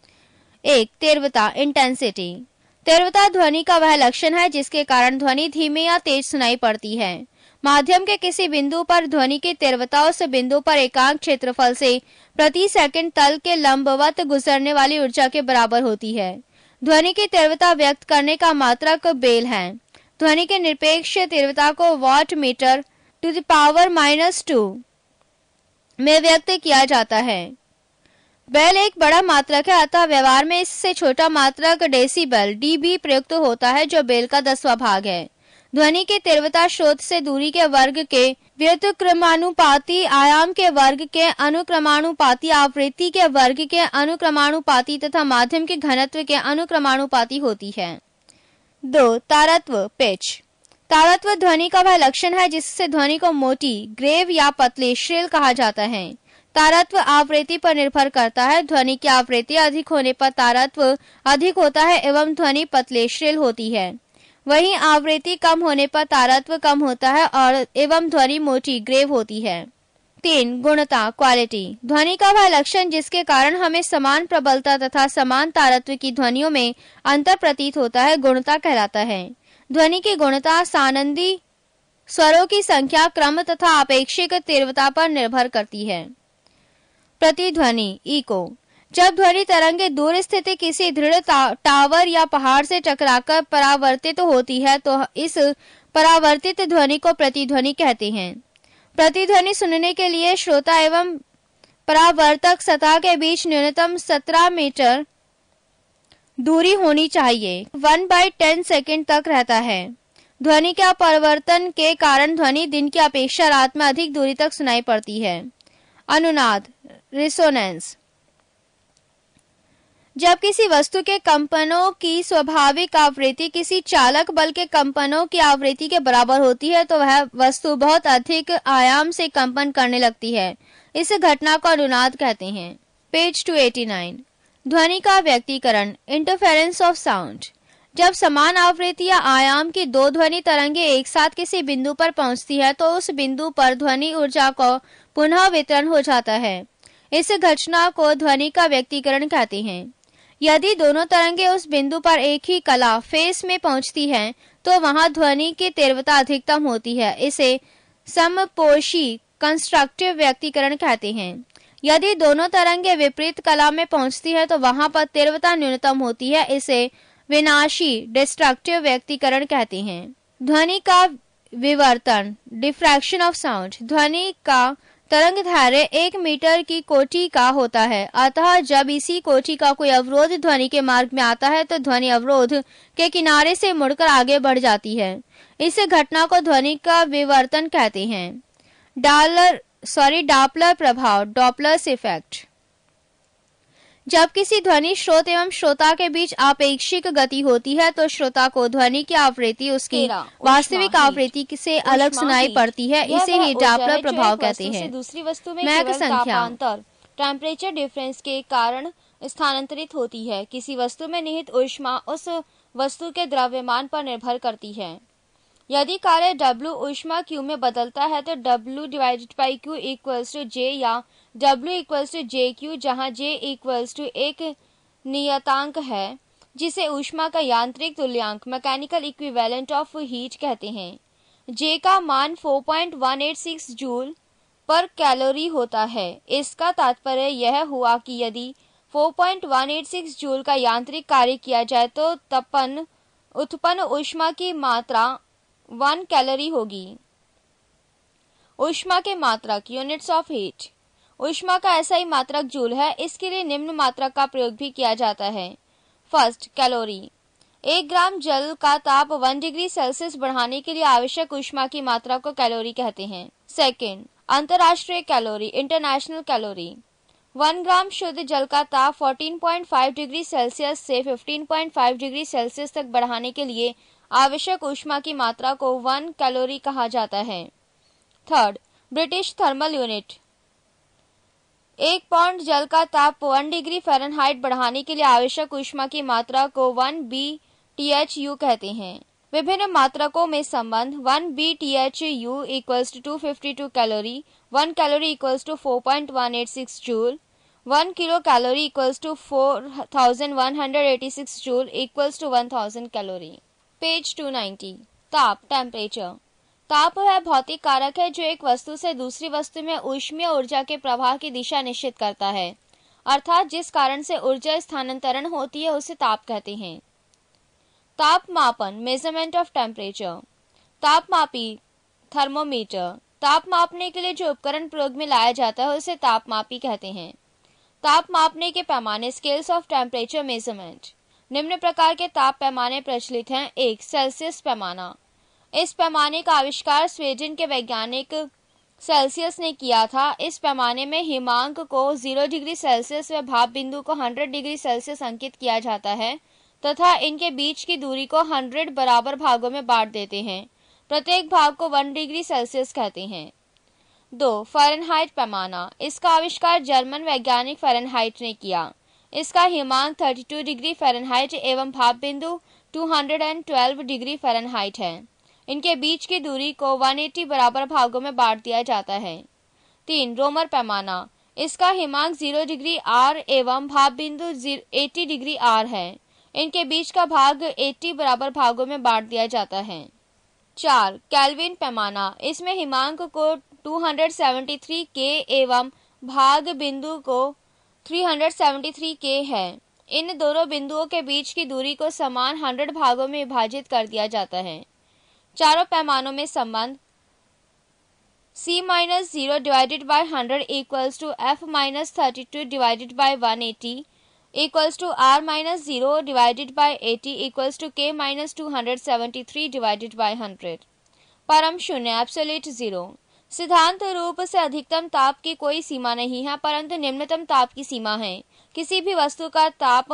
1. तीव्रता, इंटेंसिटी। तीव्रता ध्वनि का वह लक्षण है जिसके कारण ध्वनि धीमी या तेज सुनाई पड़ती है। माध्यम के किसी बिंदु पर ध्वनि की तीव्रता उस बिंदु पर एकांक क्षेत्रफल से प्रति सेकंड तल के लंबवत गुजरने वाली ऊर्जा के बराबर होती है। ध्वनि की तीव्रता व्यक्त करने का मात्रक बेल है। ध्वनि की निरपेक्ष तीव्रता को watt metre to the power -2 में व्यक्त किया जाता है। बेल एक बड़ा मात्रक है, अतः व्यवहार में इससे छोटा मात्रक डेसिबल डीबी प्रयुक्त होता है, जो बेल का 10वां भाग है। ध्वनि की तीव्रता स्रोत से दूरी के वर्ग के व्युत्क्रमानुपाती, आयाम के वर्ग के अनुक्रमानुपाती, आवृत्ति के वर्ग के अनुक्रमानुपाती तथा माध्यम के घनत्व के अनुक्रमानुपाती होती है। 2. तारत्व, पिच। तारत्व ध्वनि का वह लक्षण है जिससे ध्वनि को मोटी, ग्रेव या पतली, श्रिल कहा जाता है। तारत्व आवृत्ति पर निर्भर करता है। ध्वनि की आवृत्ति अधिक होने पर तारत्व अधिक होता है एवं ध्वनि पतली, श्रिल होती है। वहीं आवृत्ति कम होने पर तारत्व कम होता है और एवं ध्वनि मोटी, ग्रेव होती है। 3. गुणता, क्वालिटी। ध्वनि का वह लक्षण जिसके कारण हमें समान प्रबलता तथा समान तारत्व की ध्वनियों में अंतर प्रतीत होता है, गुणता कहलाता है। ध्वनि की गुणता सानंदी स्वरों की संख्या, क्रम तथा आपेक्षिक तीव्रता पर निर्भर करती है। प्रतिध्वनि, इको। जब ध्वनि तरंगे दूर स्थित किसी दृढ़ टावर या पहाड़ से टकराकर परावर्तित होती है तो इस परावर्तित ध्वनि को प्रतिध्वनि कहते हैं। प्रतिध्वनि सुनने के लिए श्रोता एवं परावर्तक सतह के बीच न्यूनतम 17 मीटर दूरी होनी चाहिए। 1/10 सेकंड तक रहता है। ध्वनि के अपवर्तन के कारण ध्वनि दिन की अपेक्षा रात में अधिक दूरी तक सुनाई पड़ती है। अनुनाद, रिसोनेंस। जब किसी वस्तु के कंपनों की स्वाभाविक आवृत्ति किसी चालक बल के कंपनों की आवृत्ति के बराबर होती है तो वह वस्तु बहुत अधिक आयाम से कंपन करने लगती है। इस घटना को अनुनाद कहते हैं। पेज 289। ध्वनि का व्यक्तीकरण, इंटरफेरेंस ऑफ साउंड। जब समान आवृत्ति या आयाम की 2 ध्वनि तरंगे एक साथ किसी बिंदु पर पहुंचती है तो उस बिंदु पर ध्वनि ऊर्जा को पुनः वितरण हो जाता है। इस घटना को ध्वनि का व्यक्तीकरण कहते हैं। यदि दोनों तरंगे उस बिंदु पर एक ही कला फेस में पहुंचती हैं तो वहां ध्वनि की तीव्रता अधिकतम होती है। इसे समपोषी कंस्ट्रक्टिव व्यक्तीकरण कहते हैं। यदि दोनों तरंगे विपरीत कला में पहुंचती है तो वहां पर तीव्रता न्यूनतम होती है। इसे विनाशी डिस्ट्रक्टिव व्यक्तीकरण कहते हैं। ध्वनि का विवर्तन, डिफ्रैक्शन ऑफ साउंड। ध्वनि का तरंग दैर्घ्य 1 मीटर की कोटि का होता है, अतः जब इसी कोटि का कोई अवरोध ध्वनि के मार्ग में आता है तो ध्वनि अवरोध के किनारे से मुड़कर आगे बढ़ जाती है। इस घटना को ध्वनि का विवर्तन कहते हैं। डॉपलर प्रभाव, डॉपलर्स इफेक्ट। जब किसी ध्वनि स्रोत एवं श्रोता के बीच आपेक्षिक गति होती है तो श्रोता को ध्वनि की आवृत्ति उसकी वास्तविक आवृत्ति से अलग सुनाई पड़ती है। इसे ही डॉपलर प्रभाव कहते हैं। दूसरी वस्तु में केवल तापांतर, टेम्परेचर डिफरेंस के कारण स्थानांतरित होती है। किसी वस्तु में निहित ऊष्मा उस वस्तु के द्रव्यमान पर निर्भर करती है। यदि कार्य W ऊष्मा Q में बदलता है तो W/Q इक्वल्स टू J या W इक्वल्स टू JQ, जहाँ J इक्वल्स टू एक नियतांक है जिसे ऊष्मा का यांत्रिक तुल्यांक, मैकेनिकल इक्विवेलेंट ऑफ हीट कहते हैं। J का मान 4.186 जूल पर कैलोरी होता है। इसका तात्पर्य यह हुआ कि यदि 4.186 जूल का यांत्रिक कार्य किया जाए तो उत्पन्न ऊष्मा की मात्रा 1 कैलोरी होगी। ऊष्मा के मात्रक, यूनिट्स ऑफ हीट। ऊष्मा का ऐसा ही मात्रक जूल है। इसके लिए निम्न मात्रक का प्रयोग भी किया जाता है। First, calorie. 1 ग्राम जल का ताप 1 डिग्री सेल्सियस बढ़ाने के लिए आवश्यक ऊष्मा की मात्रा को कैलोरी कहते हैं। सेकेंड, अंतर्राष्ट्रीय कैलोरी, इंटरनेशनल कैलोरी। 1 ग्राम शुद्ध जल का ताप 14.5 डिग्री सेल्सियस से 15.5 डिग्री सेल्सियस तक बढ़ाने के लिए आवश्यक ऊष्मा की मात्रा को 1 कैलोरी कहा जाता है। Third, British thermal unit, 1 pound जल का ताप 1 डिग्री फ़ारेनहाइट बढ़ाने के लिए आवश्यक ऊष्मा की मात्रा को 1 BTU कहते हैं। विभिन्न मात्रकों में संबंध 1 BTU equals to 252 calorie, 1 calorie equals to 4.186 joule, 1 kilo calorie equals to 4186 joule equals to 1000 calorie. Page 290। ताप टेम्परेचर। ताप वह भौतिक कारक है जो एक वस्तु से दूसरी वस्तु में ऊष्मीय ऊर्जा के प्रवाह की दिशा निश्चित करता है, अर्थात जिस कारण से ऊर्जा स्थानांतरण होती है उसे ताप कहते हैं। ताप मापन मेजरमेंट ऑफ टेम्परेचर। तापमापी थर्मोमीटर। ताप मापने के लिए जो उपकरण प्रयोग में लाया जाता है उसे तापमापी कहते हैं। ताप मापने के पैमाने स्केल्स ऑफ टेम्परेचर मेजरमेंट। निम्न प्रकार के ताप पैमाने प्रचलित हैं। 1 सेल्सियस पैमाना। इस पैमाने का आविष्कार स्वीडन के वैज्ञानिक सेल्सियस ने किया था। इस पैमाने में हिमांक को 0 डिग्री सेल्सियस व भाप बिंदु को 100 डिग्री सेल्सियस अंकित किया जाता है तथा इनके बीच की दूरी को 100 बराबर भागों में बांट देते हैं। प्रत्येक भाग को 1 डिग्री सेल्सियस कहते हैं। 2 फ़ारेनहाइट पैमाना। इसका आविष्कार जर्मन वैज्ञानिक फ़ारेनहाइट ने किया। इसका हिमांक 32 डिग्री फ़ारेनहाइट एवं भाप बिंदु 212 डिग्री फ़ारेनहाइट है। इनके बीच की दूरी को 180 बराबर भागों में बांट दिया जाता है। 3 रोमर पैमाना। इसका हिमांक 0 डिग्री आर एवं भाप बिंदु 80 डिग्री आर है। इनके बीच का भाग 80 बराबर भागों में बांट दिया जाता है। 4 केल्विन पैमाना। इसमें हिमांक को 273 के एवं भाग बिंदु को 373 के है। इन दोनों बिंदुओं के बीच की दूरी को समान 100 भागों में विभाजित कर दिया जाता है। चारों पैमानों में संबंध C-0 divided by 100 equals to F-32 divided by 180 equals to R-0 divided by 80 equals to K-273 divided by 100। परम शून्य एब्सोल्यूट जीरो। सिद्धांत रूप से अधिकतम ताप की कोई सीमा नहीं है, परंतु निम्नतम ताप की सीमा है। किसी भी वस्तु का ताप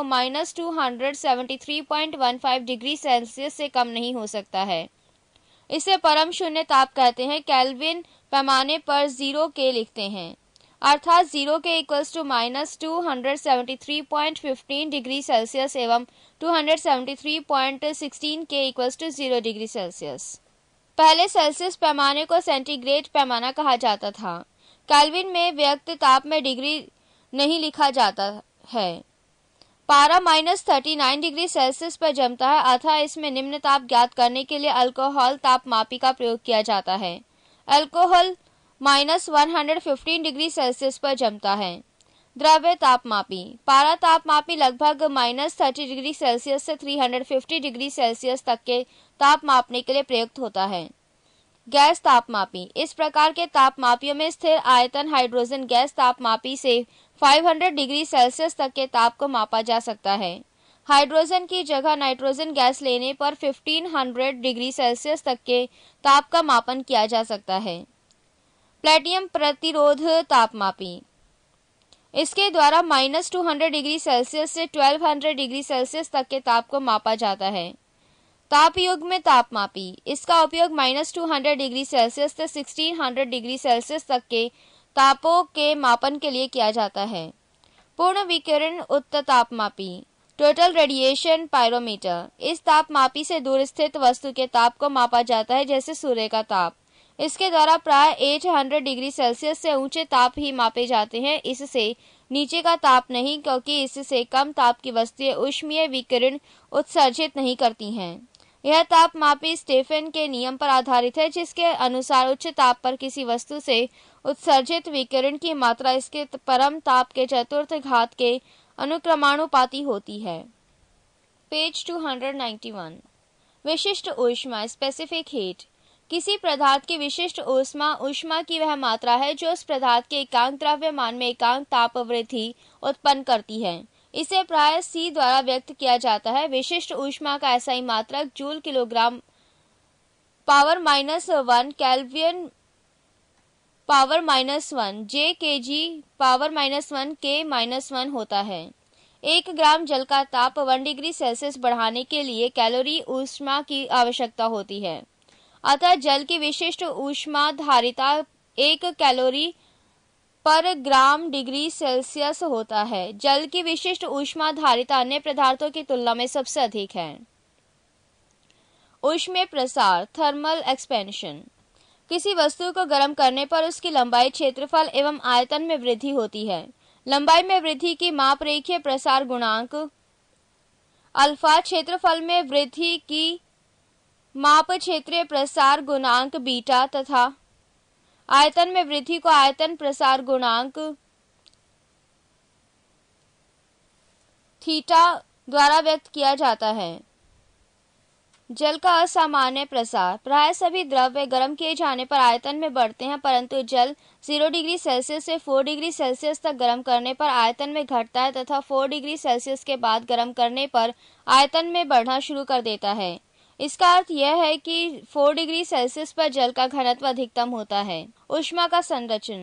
-273.15 डिग्री सेल्सियस से कम नहीं हो सकता है। इसे परम शून्य ताप कहते हैं। केल्विन पैमाने पर 0 के लिखते हैं, अर्थात 0 के इक्वल्स टू -273.15 डिग्री सेल्सियस एवं 273.16 K equals to 0 degree Celsius. पहले सेल्सियस पैमाने को सेंटीग्रेड पैमाना कहा जाता था। केल्विन में व्यक्त ताप में डिग्री नहीं लिखा जाता है। पारा -39 डिग्री सेल्सियस पर जमता है, अतः इसमें निम्न ताप ज्ञात करने के लिए अल्कोहल तापमापी का प्रयोग किया जाता है। अल्कोहल -115 डिग्री सेल्सियस पर जमता है। द्रव्य तापमापी। पारा तापमापी लगभग -30 डिग्री सेल्सियस से 350 डिग्री सेल्सियस तक के ताप मापने के लिए प्रयुक्त होता है। गैस तापमापी। इस प्रकार के तापमापियों में स्थिर आयतन हाइड्रोजन गैस तापमापी से 500 डिग्री सेल्सियस तक के ताप को मापा जा सकता है। हाइड्रोजन की जगह नाइट्रोजन गैस लेने पर 1500 डिग्री सेल्सियस तक के ताप का मापन किया जा सकता है। प्लेटियम प्रतिरोध तापमापी। इसके द्वारा -200 डिग्री सेल्सियस से 1200 डिग्री सेल्सियस तक के ताप को मापा जाता है। ताप युग्म तापमापी। इसका उपयोग -200 डिग्री सेल्सियस से 1600 डिग्री सेल्सियस तक के तापों के मापन के लिए किया जाता है। पूर्ण विकिरण उत्तर तापमापी। Total radiation pyrometer. इस तापमापी से दूर स्थित वस्तु के ताप को मापा जाता है, जैसे सूर्य का ताप। इसके द्वारा प्राय 800 डिग्री सेल्सियस से ऊंचे ताप ही मापे जाते हैं, इससे नीचे का ताप नहीं, क्योंकि इससे कम ताप की वस्तुएं ऊष्मीय विकिरण उत्सर्जित नहीं करती हैं। यह तापमापी स्टेफन के नियम पर आधारित है, जिसके अनुसार उच्च ताप पर किसी वस्तु से उत्सर्जित विकिरण की मात्रा इसके परम ताप के चतुर्थ घात के अनुक्रमानुपाती होती है। पेज 291। विशिष्ट ऊष्मा स्पेसिफिक हीट। किसी पदार्थ की विशिष्ट ऊष्मा ऊष्मा की वह मात्रा है जो उस पदार्थ के एकांक द्रव्यमान में एकांक ताप वृद्धि उत्पन्न करती है। इसे प्राय C द्वारा व्यक्त किया जाता है। विशिष्ट ऊष्मा का SI मात्रक joule kilogram power -1 kelvin power -1 J kg power -1 K -1 होता है। 1 ग्राम जल का ताप 1 डिग्री सेल्सियस बढ़ाने के लिए कैलोरी ऊष्मा की आवश्यकता होती है। अतः जल की विशिष्ट ऊष्मा धारिता 1 कैलोरी पर ग्राम डिग्री सेल्सियस होता है। जल की विशिष्ट ऊष्मा धारिता अन्य पदार्थों की तुलना में सबसे अधिक है। ऊष्मीय प्रसार, थर्मल एक्सपेंशन। किसी वस्तु को गर्म करने पर उसकी लंबाई, क्षेत्रफल एवं आयतन में वृद्धि होती है। लंबाई में वृद्धि की माप रेखीय प्रसार गुणांक अल्फा, क्षेत्रफल में वृद्धि की माप क्षेत्रीय प्रसार गुणांक बीटा तथा आयतन में वृद्धि को आयतन प्रसार गुणांक थीटा द्वारा व्यक्त किया जाता है। जल का असामान्य प्रसार। प्राय सभी द्रव्य गर्म किए जाने पर आयतन में बढ़ते हैं, परंतु जल 0 डिग्री सेल्सियस से 4 डिग्री सेल्सियस तक गर्म करने पर आयतन में घटता है तथा 4 डिग्री सेल्सियस के बाद गर्म करने पर आयतन में बढ़ना शुरू कर देता है। इसका अर्थ यह है कि 4 डिग्री सेल्सियस पर जल का घनत्व अधिकतम होता है। ऊष्मा का संरक्षण।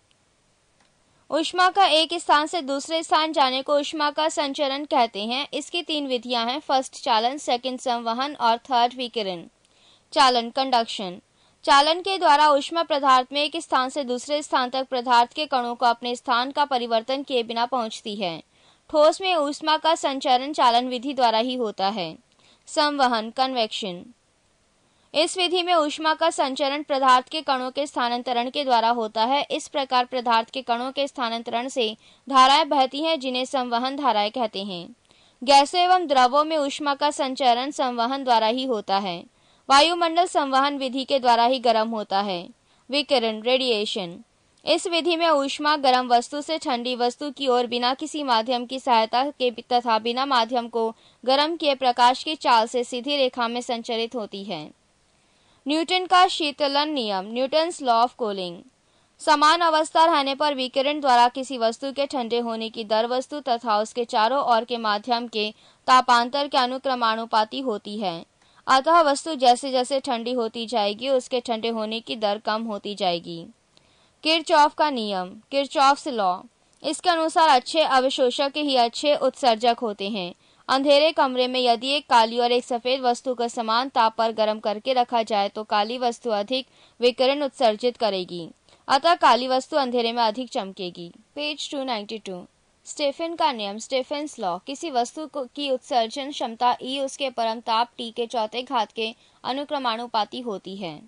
ऊष्मा का एक स्थान से दूसरे स्थान जाने को ऊष्मा का संचरण कहते हैं। इसकी 3 विधियां हैं। फर्स्ट चालन, सेकंड संवहन और थर्ड विकिरण। चालन, कंडक्शन। चालन के द्वारा ऊष्मा पदार्थ में एक स्थान से दूसरे स्थान तक पदार्थ के कणों को अपने स्थान का परिवर्तन किए बिना पहुंचती है। ठोस में ऊष्मा का संचरण चालन विधि द्वारा ही होता है। संवहन, कन्वेक्शन। इस विधि में ऊष्मा का संचरण पदार्थ के कणों के स्थानांतरण के द्वारा होता है। इस प्रकार पदार्थ के कणों के स्थानांतरण से धाराएं बहती हैं, जिन्हें संवहन धाराएं कहते हैं। गैसों एवं द्रवों में ऊष्मा का संचरण संवहन द्वारा ही होता है। वायुमंडल संवहन विधि के द्वारा ही गर्म होता है। विकिरण, रेडिएशन। इस विधि में ऊष्मा गर्म वस्तु से ठंडी वस्तु की ओर बिना किसी माध्यम की सहायता के तथा बिना माध्यम को गर्म किए प्रकाश की चाल से सीधी रेखा में संचरित होती है। न्यूटन का शीतलन नियम, न्यूटन्स लॉ ऑफ कूलिंग। समान अवस्था रहने पर विकिरण द्वारा किसी वस्तु के ठंडे होने की दर वस्तु तथा उसके चारों ओर के माध्यम के तापांतर के अनुक्रमानुपाती होती है। अतः वस्तु जैसे जैसे ठंडी होती जाएगी उसके ठंडे होने की दर कम होती जाएगी। किरचॉफ का नियम, किरचॉफ्स लॉ। इसके अनुसार अच्छे अवशोषक ही अच्छे उत्सर्जक होते हैं। अंधेरे कमरे में यदि एक काली और एक सफेद वस्तु को समान ताप पर गर्म करके रखा जाए तो काली वस्तु अधिक विकिरण उत्सर्जित करेगी, अतः काली वस्तु अंधेरे में अधिक चमकेगी। पेज 292। स्टेफन का नियम, स्टेफेंस लॉ। किसी वस्तु की उत्सर्जन क्षमता E उसके परम ताप T के चौथे घात के अनुक्रमानुपाती होती है।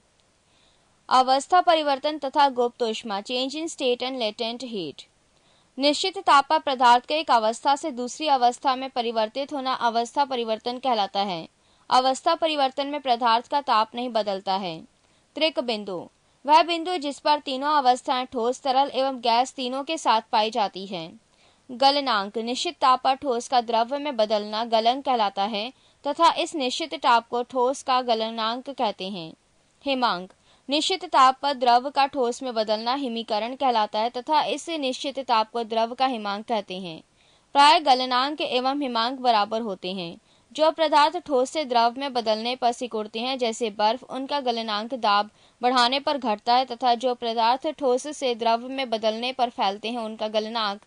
अवस्था परिवर्तन तथा गुप्त ऊष्मा, change in state and latent heat. निश्चित ताप पर पदार्थ के एक अवस्था से दूसरी अवस्था में परिवर्तित होना अवस्था परिवर्तन कहलाता है। अवस्था परिवर्तन में पदार्थ का ताप नहीं बदलता है। त्रिक बिंदु, वह बिंदु जिस पर तीनों अवस्थाएं ठोस, तरल एवं गैस तीनों के साथ पाई जाती हैं। गलनांक, निश्चित ताप पर ठोस का द्रव्य में बदलना गलन कहलाता है तथा इस निश्चित ताप को ठोस का गलनांक कहते हैं। हिमांक, निश्चित ताप पर द्रव का ठोस में बदलना हिमीकरण कहलाता है तथा इस निश्चित ताप को द्रव का हिमांक कहते हैं। प्राय गलनांक एवं हिमांक बराबर होते हैं। जो पदार्थ ठोस से द्रव में बदलने पर सिकुड़ते हैं जैसे बर्फ, उनका गलनांक दाब बढ़ाने पर घटता है तथा जो पदार्थ ठोस से द्रव में बदलने पर फैलते हैं उनका गलनांक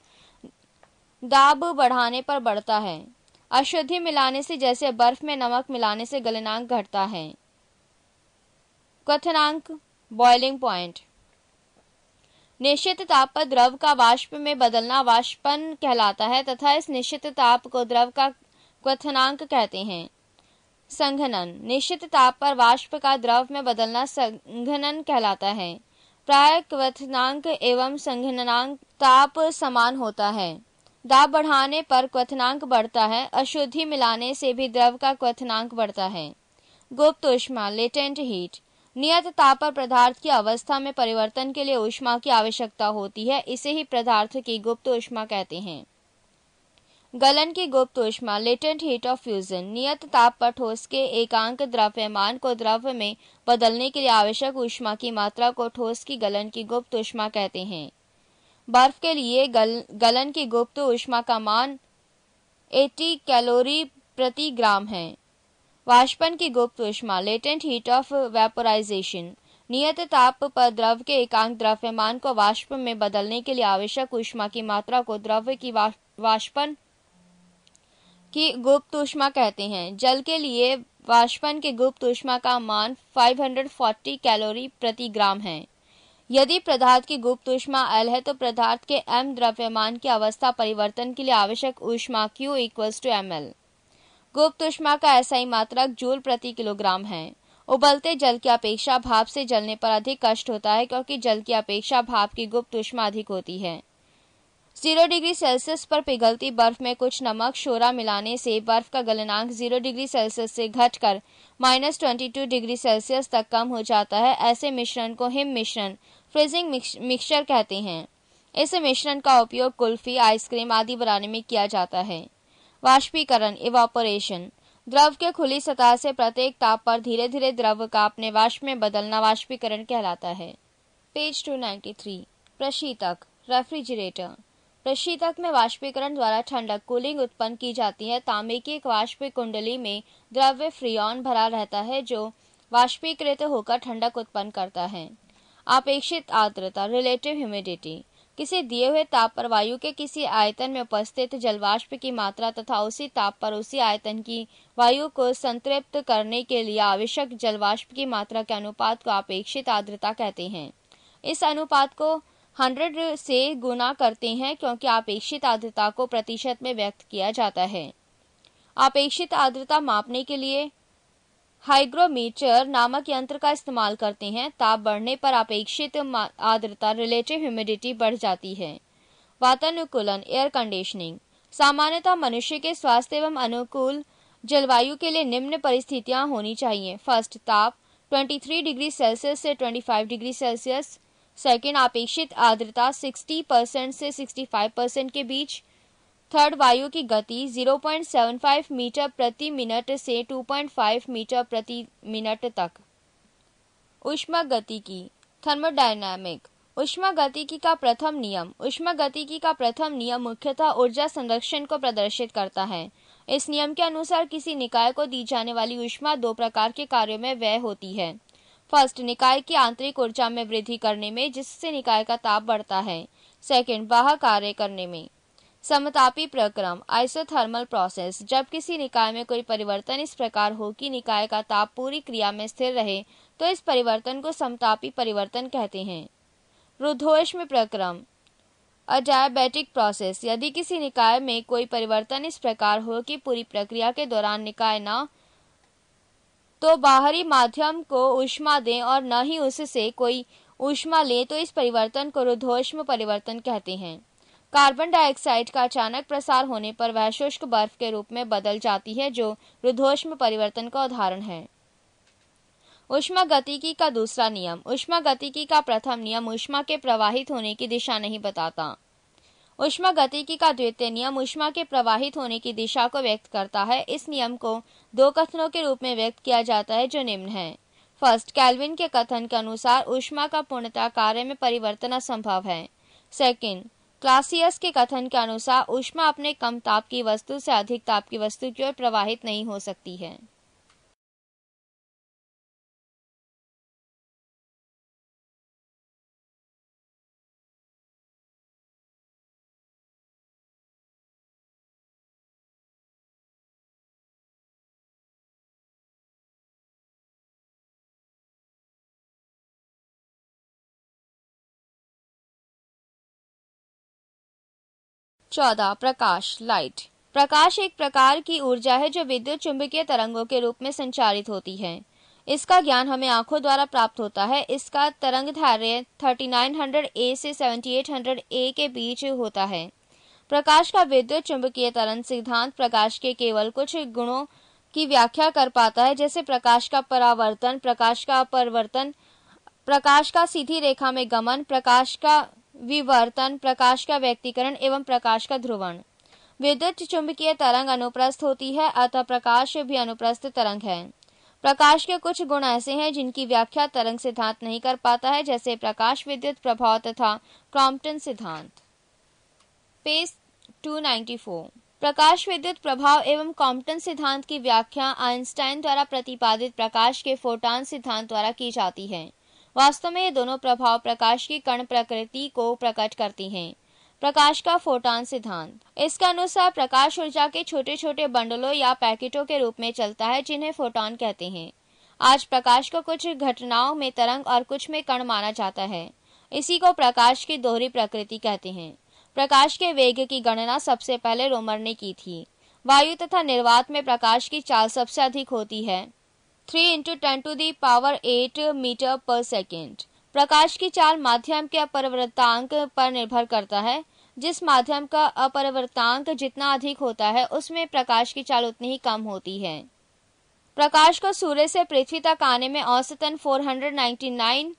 दाब बढ़ाने पर बढ़ता है। अशुद्धि मिलाने से जैसे बर्फ में नमक मिलाने से गलनांक घटता है। क्वथनांक, बॉइलिंग पॉइंट। निश्चित ताप पर द्रव का वाष्प में बदलना वाष्पन कहलाता है तथा इस निश्चित ताप को द्रव का क्वथनांक कहते हैं। संघनन, निश्चित ताप पर वाष्प का द्रव में बदलना संघनन कहलाता है। प्राय क्वथनांक एवं संघननांक ताप समान होता है। दाब बढ़ाने पर क्वथनांक बढ़ता है। अशुद्धि मिलाने से भी द्रव का क्वथनांक बढ़ता है। गुप्त ऊष्मा, लेटेंट हीट। नियत ताप पर पदार्थ की अवस्था में परिवर्तन के लिए ऊष्मा की आवश्यकता होती है, इसे ही पदार्थ की गुप्त ऊष्मा कहते हैं। गलन की गुप्त ऊष्मा, लेटेंट हीट ऑफ फ्यूजन। नियत ताप पर ठोस के एकांक द्रव्यमान को द्रव में बदलने के लिए आवश्यक ऊष्मा की मात्रा को ठोस की गलन की गुप्त ऊष्मा कहते हैं। बर्फ के लिए गलन की गुप्त ऊष्मा का मान 80 कैलोरी प्रति ग्राम है। वाष्पन की गुप्त ऊष्मा, लेटेंट हीट ऑफ वेपोराइजेशन। नियत ताप पर द्रव के एकांक द्रव्यमान को वाष्प में बदलने के लिए आवश्यक ऊष्मा की मात्रा को द्रव की वाष्पन की गुप्त ऊष्मा कहते हैं। जल के लिए वाष्पन की गुप्त ऊष्मा का मान 540 कैलोरी प्रति ग्राम है। यदि पदार्थ की गुप्त ऊष्मा L है तो पदार्थ के m द्रव्यमान की अवस्था परिवर्तन के लिए आवश्यक ऊष्मा Q = ml। गुप्त ऊष्मा का SI मात्रक जूल प्रति किलोग्राम है। उबलते जल की अपेक्षा भाप से जलने पर अधिक कष्ट होता है क्योंकि जल की अपेक्षा भाप की गुप्त ऊष्मा अधिक होती है। 0 डिग्री सेल्सियस पर पिघलती बर्फ में कुछ नमक शोरा मिलाने से बर्फ का गलनांक 0 डिग्री सेल्सियस से घटकर -22 डिग्री सेल्सियस तक कम हो जाता है। ऐसे मिश्रण को हिम मिश्रण फ्रीजिंग मिक्सचर कहते हैं। इस मिश्रण का उपयोग कुल्फी, आइसक्रीम आदि बनाने में किया जाता है। वाष्पीकरण इवापोरेशन, द्रव के खुली सतह से प्रत्येक ताप पर धीरे धीरे द्रव का अपने वाष्प में बदलना वाष्पीकरण कहलाता है। पेज 293। प्रशीतक रेफ्रिजरेटर। प्रशीतक में वाष्पीकरण द्वारा ठंडक कूलिंग उत्पन्न की जाती है। तांबे की एक वाष्प कुंडली में द्रव्य फ्रियॉन भरा रहता है जो वाष्पीकृत होकर ठंडक उत्पन्न करता है। अपेक्षित आर्द्रता रिलेटिव ह्यूमिडिटी, किसी दिए हुए ताप पर वायु के किसी आयतन में उपस्थित जलवाष्प की मात्रा तथा उसी ताप पर उसी आयतन की वायु को संतृप्त करने के लिए आवश्यक जलवाष्प की मात्रा के अनुपात को अपेक्षित आर्द्रता कहते हैं। इस अनुपात को 100 से गुना करते हैं क्योंकि अपेक्षित आर्द्रता को प्रतिशत में व्यक्त किया जाता है। अपेक्षित आर्द्रता मापने के लिए हाइग्रोमीटर नामक यंत्र का इस्तेमाल करते हैं। ताप बढ़ने पर अपेक्षित आर्द्रता रिलेटिव ह्यूमिडिटी बढ़ जाती है। वातानुकूलन एयर कंडीशनिंग, सामान्यतः मनुष्य के स्वास्थ्य एवं अनुकूल जलवायु के लिए निम्न परिस्थितियां होनी चाहिए। फर्स्ट, ताप 23 डिग्री सेल्सियस से 25 डिग्री सेल्सियस। सेकेंड, अपेक्षित आर्द्रता 60% से 65% के बीच। थर्ड, वायु की गति 0.75 मीटर प्रति मिनट से 2.5 मीटर प्रति मिनट तक। ऊष्मागतिकी थर्मोडायनामिक, ऊष्मागतिकी का प्रथम नियम। ऊष्मागतिकी का प्रथम नियम मुख्यतः ऊर्जा संरक्षण को प्रदर्शित करता है। इस नियम के अनुसार किसी निकाय को दी जाने वाली ऊष्मा दो प्रकार के कार्यों में व्यय होती है। फर्स्ट, निकाय की आंतरिक ऊर्जा में वृद्धि करने में जिससे निकाय का ताप बढ़ता है। सेकेंड, बाह्य कार्य करने में। समतापी प्रक्रम आइसोथर्मल प्रोसेस, जब किसी निकाय में कोई परिवर्तन इस प्रकार हो कि निकाय का ताप पूरी क्रिया में स्थिर रहे तो इस परिवर्तन को समतापी परिवर्तन कहते हैं। रुद्धोष्म प्रक्रम अडायाबैटिक प्रोसेस, यदि किसी निकाय में कोई परिवर्तन इस प्रकार हो कि पूरी प्रक्रिया के दौरान निकाय न तो बाहरी माध्यम को ऊष्मा दें और न ही उससे कोई ऊष्मा ले तो इस परिवर्तन को रुद्धोष्म परिवर्तन कहते हैं। कार्बन डाइऑक्साइड का अचानक प्रसार होने पर वह शुष्क बर्फ के रूप में बदल जाती है जो रुद्धोष्म परिवर्तन का उदाहरण है। ऊष्मागतिकी का दूसरा नियम। ऊष्मागतिकी का प्रथम नियम ऊष्मा के प्रवाहित होने की दिशा नहीं बताता। ऊष्मागतिकी का द्वितीय नियम ऊष्मा के प्रवाहित होने की दिशा को व्यक्त करता है। इस नियम को दो कथनों के रूप में व्यक्त किया जाता है जो निम्न है। फर्स्ट, कैल्विन के कथन के अनुसार ऊष्मा का पूर्णतः कार्य में परिवर्तन असंभव है। सेकेंड, क्लासियस के कथन के अनुसार ऊष्मा अपने कम ताप की वस्तु से अधिक ताप की वस्तु की ओर प्रवाहित नहीं हो सकती है। चौदह, प्रकाश लाइट। प्रकाश एक प्रकार की ऊर्जा है जो विद्युत चुंबकीय तरंगों के रूप में संचारित होती है। इसका ज्ञान हमें आंखों द्वारा प्राप्त होता है। इसका तरंग दैर्घ्य 3900 A से 7800 A के बीच होता है। प्रकाश का विद्युत चुंबकीय तरंग सिद्धांत प्रकाश के केवल कुछ गुणों की व्याख्या कर पाता है, जैसे प्रकाश का परावर्तन, प्रकाश का अपवर्तन, प्रकाश का सीधी रेखा में गमन, प्रकाश का विवर्तन, प्रकाश का व्यक्तीकरण एवं प्रकाश का ध्रुवण। विद्युत चुंबकीय तरंग अनुप्रस्थ होती है, अतः प्रकाश भी अनुप्रस्थ तरंग है। प्रकाश के कुछ गुण ऐसे हैं जिनकी व्याख्या तरंग सिद्धांत नहीं कर पाता है, जैसे प्रकाश विद्युत प्रभाव तथा क्रॉम्पटन सिद्धांत। पेज 294। प्रकाश विद्युत प्रभाव एवं क्रॉम्पटन सिद्धांत की व्याख्या आइंस्टाइन द्वारा प्रतिपादित प्रकाश के फोटॉन सिद्धांत द्वारा की जाती है। वास्तव में ये दोनों प्रभाव प्रकाश की कण प्रकृति को प्रकट करती हैं। प्रकाश का फोटॉन सिद्धांत, इसके अनुसार प्रकाश ऊर्जा के छोटे छोटे बंडलों या पैकेटों के रूप में चलता है जिन्हें फोटॉन कहते हैं। आज प्रकाश को कुछ घटनाओं में तरंग और कुछ में कण माना जाता है। इसी को प्रकाश की दोहरी प्रकृति कहते हैं। प्रकाश के वेग की गणना सबसे पहले रोमर ने की थी। वायु तथा निर्वात में प्रकाश की चाल सबसे अधिक होती है, 3 × 10⁸ मीटर पर सेकेंड। प्रकाश की चाल माध्यम के अपवर्तांक पर निर्भर करता है। जिस माध्यम का अपवर्तांक जितना अधिक होता है उसमें प्रकाश की चाल उतनी ही कम होती है। प्रकाश को सूर्य से पृथ्वी तक आने में औसतन 499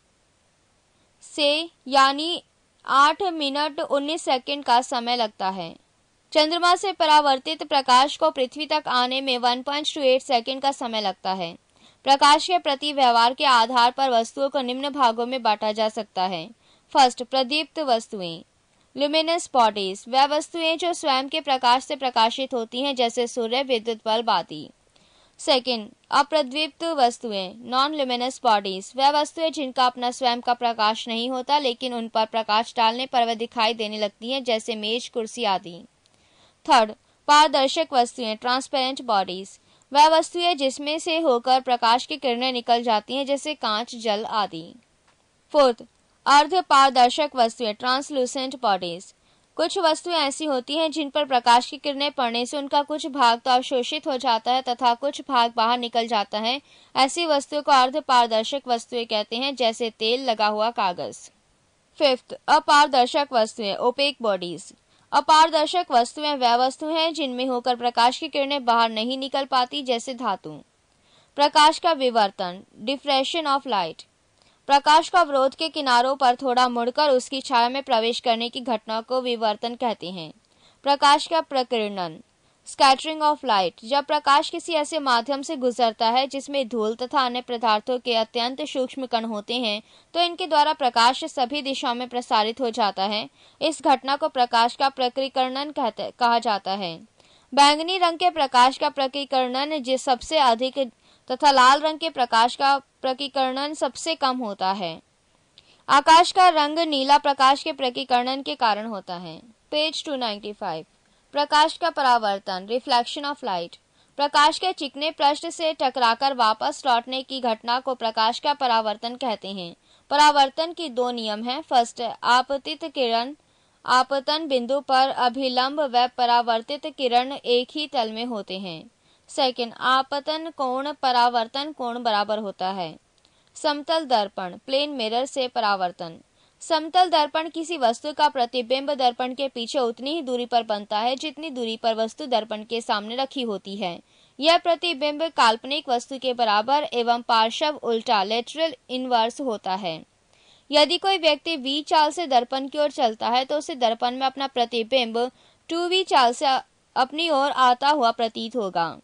से यानी 8 मिनट 19 सेकंड का समय लगता है। चंद्रमा से परावर्तित प्रकाश को पृथ्वी तक आने में 1.28 सेकंड का समय लगता है। प्रकाश के प्रति व्यवहार के आधार पर वस्तुओं को निम्न भागों में बांटा जा सकता है। फर्स्ट, प्रदीप्त वस्तुएं, ल्यूमिनस बॉडीज, वह वस्तुएं जो स्वयं के प्रकाश से प्रकाशित होती हैं जैसे सूर्य, विद्युत बल्ब आदि। सेकंड, अप्रदीप्त वस्तुएं, नॉन ल्यूमिनस बॉडीज, वह वस्तुएं जिनका अपना स्वयं का प्रकाश नहीं होता लेकिन उन पर प्रकाश डालने पर वह दिखाई देने लगती हैं जैसे मेज, कुर्सी आदि। थर्ड, पारदर्शक वस्तुएं, ट्रांसपेरेंट बॉडीज, वह वस्तुएं जिसमें से होकर प्रकाश की किरणें निकल जाती हैं जैसे कांच, जल आदि। फोर्थ, अर्ध पारदर्शक वस्तुएं, ट्रांसलूसेंट बॉडीज, कुछ वस्तुएं ऐसी होती हैं जिन पर प्रकाश की किरणें पड़ने से उनका कुछ भाग तो अवशोषित हो जाता है तथा कुछ भाग बाहर निकल जाता है। ऐसी वस्तुओं को अर्ध पारदर्शक वस्तुएं कहते हैं जैसे तेल लगा हुआ कागज। फिफ्थ, अपारदर्शक वस्तुएं, ओपेक बॉडीज, अपारदर्शक वस्तुएं वह वस्तुएं हैं जिनमें होकर प्रकाश की किरणें बाहर नहीं निकल पाती जैसे धातु। प्रकाश का विवर्तन, डिफ्रेक्शन ऑफ लाइट, प्रकाश को अवरोध के किनारों पर थोड़ा मुड़कर उसकी छाया में प्रवेश करने की घटना को विवर्तन कहते हैं। प्रकाश का प्रकीर्णन, स्कैटरिंग ऑफ लाइट, जब प्रकाश किसी ऐसे माध्यम से गुजरता है जिसमें धूल तथा अन्य पदार्थों के अत्यंत सूक्ष्म कण होते हैं तो इनके द्वारा प्रकाश सभी दिशाओं में प्रसारित हो जाता है। इस घटना को प्रकाश का प्रकीर्णन कहा जाता है। बैंगनी रंग के प्रकाश का प्रकीर्णन सबसे अधिक तथा लाल रंग के प्रकाश का प्रकीर्णन सबसे कम होता है। आकाश का रंग नीला प्रकाश के प्रकीर्णन के कारण होता है। पेज 295, प्रकाश का परावर्तन, रिफ्लेक्शन ऑफ लाइट, प्रकाश के चिकने पृष्ठ से टकराकर वापस लौटने की घटना को प्रकाश का परावर्तन कहते हैं। परावर्तन की दो नियम हैं। फर्स्ट, आपतित किरण आपतन बिंदु पर अभिलंब व परावर्तित किरण एक ही तल में होते हैं। सेकंड, आपतन कोण परावर्तन कोण बराबर होता है। समतल दर्पण, प्लेन मिरर से परावर्तन, समतल दर्पण किसी वस्तु का प्रतिबिंब दर्पण के पीछे उतनी ही दूरी पर बनता है जितनी दूरी पर वस्तु दर्पण के सामने रखी होती है। यह प्रतिबिंब काल्पनिक वस्तु के बराबर एवं पार्श्व उल्टा लेटरल इनवर्स होता है। यदि कोई व्यक्ति v चाल से दर्पण की ओर चलता है तो उसे दर्पण में अपना प्रतिबिंब 2v चाल से अपनी ओर आता हुआ प्रतीत होगा।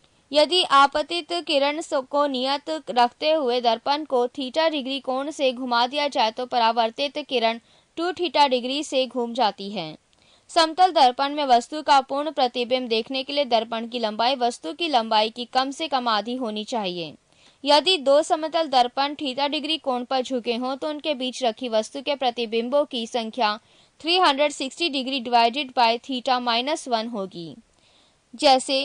यदि आपतित किरण को नियत रखते हुए दर्पण को थीटा डिग्री कोण से घुमा दिया जाए तो परावर्तित किरण 2 थीटा डिग्री से घूम जाती है। समतल दर्पण में वस्तु का पूर्ण प्रतिबिंब देखने के लिए दर्पण की लंबाई वस्तु की लंबाई की कम से कम आधी होनी चाहिए। यदि दो समतल दर्पण थीटा डिग्री कोण पर झुके हों तो उनके बीच रखी वस्तु के प्रतिबिंबों की संख्या 360 डिग्री डिवाइडेड बाय थीटा -1 होगी। जैसे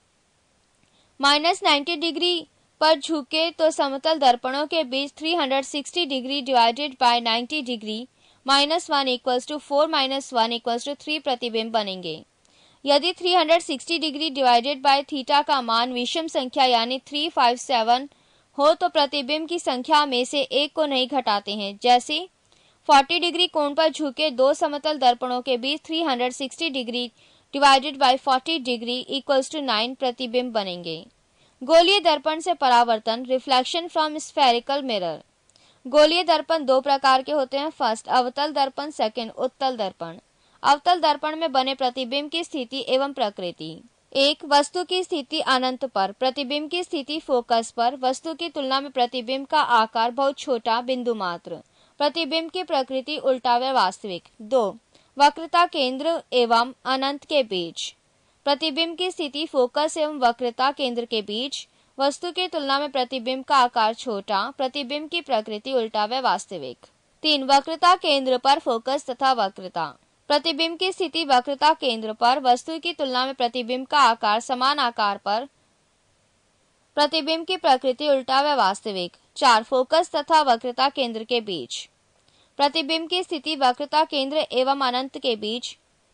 -90 डिग्री पर झुके तो समतल दर्पणों के बीच 360 डिग्री डिवाइडेड बाय 90 डिग्री -1 = 4 -1 = 3 प्रतिबिंब बनेंगे। यदि 360 डिग्री डिवाइडेड बाय थीटा का मान विषम संख्या यानी 357 हो तो प्रतिबिंब की संख्या में से एक को नहीं घटाते हैं। जैसे 40 डिग्री कोण पर झुके दो समतल दर्पणों के बीच 360 डिग्री डिवाइडेड बाय 40 डिग्री = 9 प्रतिबिंब बनेंगे। गोलीय दर्पण से परावर्तन, रिफ्लेक्शन फ्रॉम स्फेरिकल मिरर, गोलीय दर्पण दो प्रकार के होते हैं। फर्स्ट, अवतल दर्पण, सेकंड, उत्तल दर्पण। अवतल दर्पण में बने प्रतिबिंब की स्थिति एवं प्रकृति। एक, वस्तु की स्थिति अनंत पर, प्रतिबिंब की स्थिति फोकस पर, वस्तु की तुलना में प्रतिबिंब का आकार बहुत छोटा, बिंदु मात्र, प्रतिबिंब की प्रकृति उल्टा व वास्तविक। 2, वक्रता केंद्र एवं अनंत के बीच, प्रतिबिंब की स्थिति फोकस एवं वक्रता केंद्र के बीच, वस्तु की तुलना में प्रतिबिंब का आकार छोटा, प्रतिबिंब की प्रकृति उल्टा व वास्तविक। 3, वक्रता केंद्र पर फोकस तथा वक्रता, प्रतिबिंब की स्थिति वक्रता केंद्र पर, वस्तु की तुलना में प्रतिबिंब का आकार समान आकार पर, प्रतिबिंब की प्रकृति उल्टा व वास्तविक। 4, फोकस तथा वक्रता केंद्र के बीच, प्रतिबिंब की स्थिति वक्रता केंद्र एवं अनंत के बीच।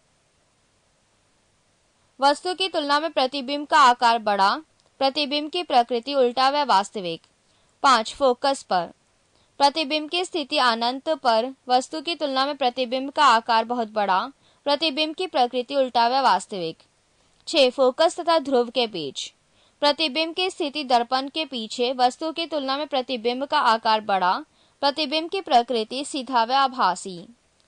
वस्तु की तुलना में प्रतिबिंब का आकार बड़ा। प्रतिबिंब की प्रकृति उल्टा व वास्तविक। 5. फोकस पर। प्रतिबिंब की स्थिति अनंत पर वस्तु की तुलना में प्रतिबिंब का आकार बहुत बड़ा। प्रतिबिंब की प्रकृति उल्टा व वास्तविक। 6. फोकस तथा ध्रुव के बीच। प्रतिबिंब की स्थिति दर्पण के पीछे वस्तु की तुलना में प्रतिबिंब का आकार बड़ा। प्रतिबिंब की प्रकृति सीधा व आभासी।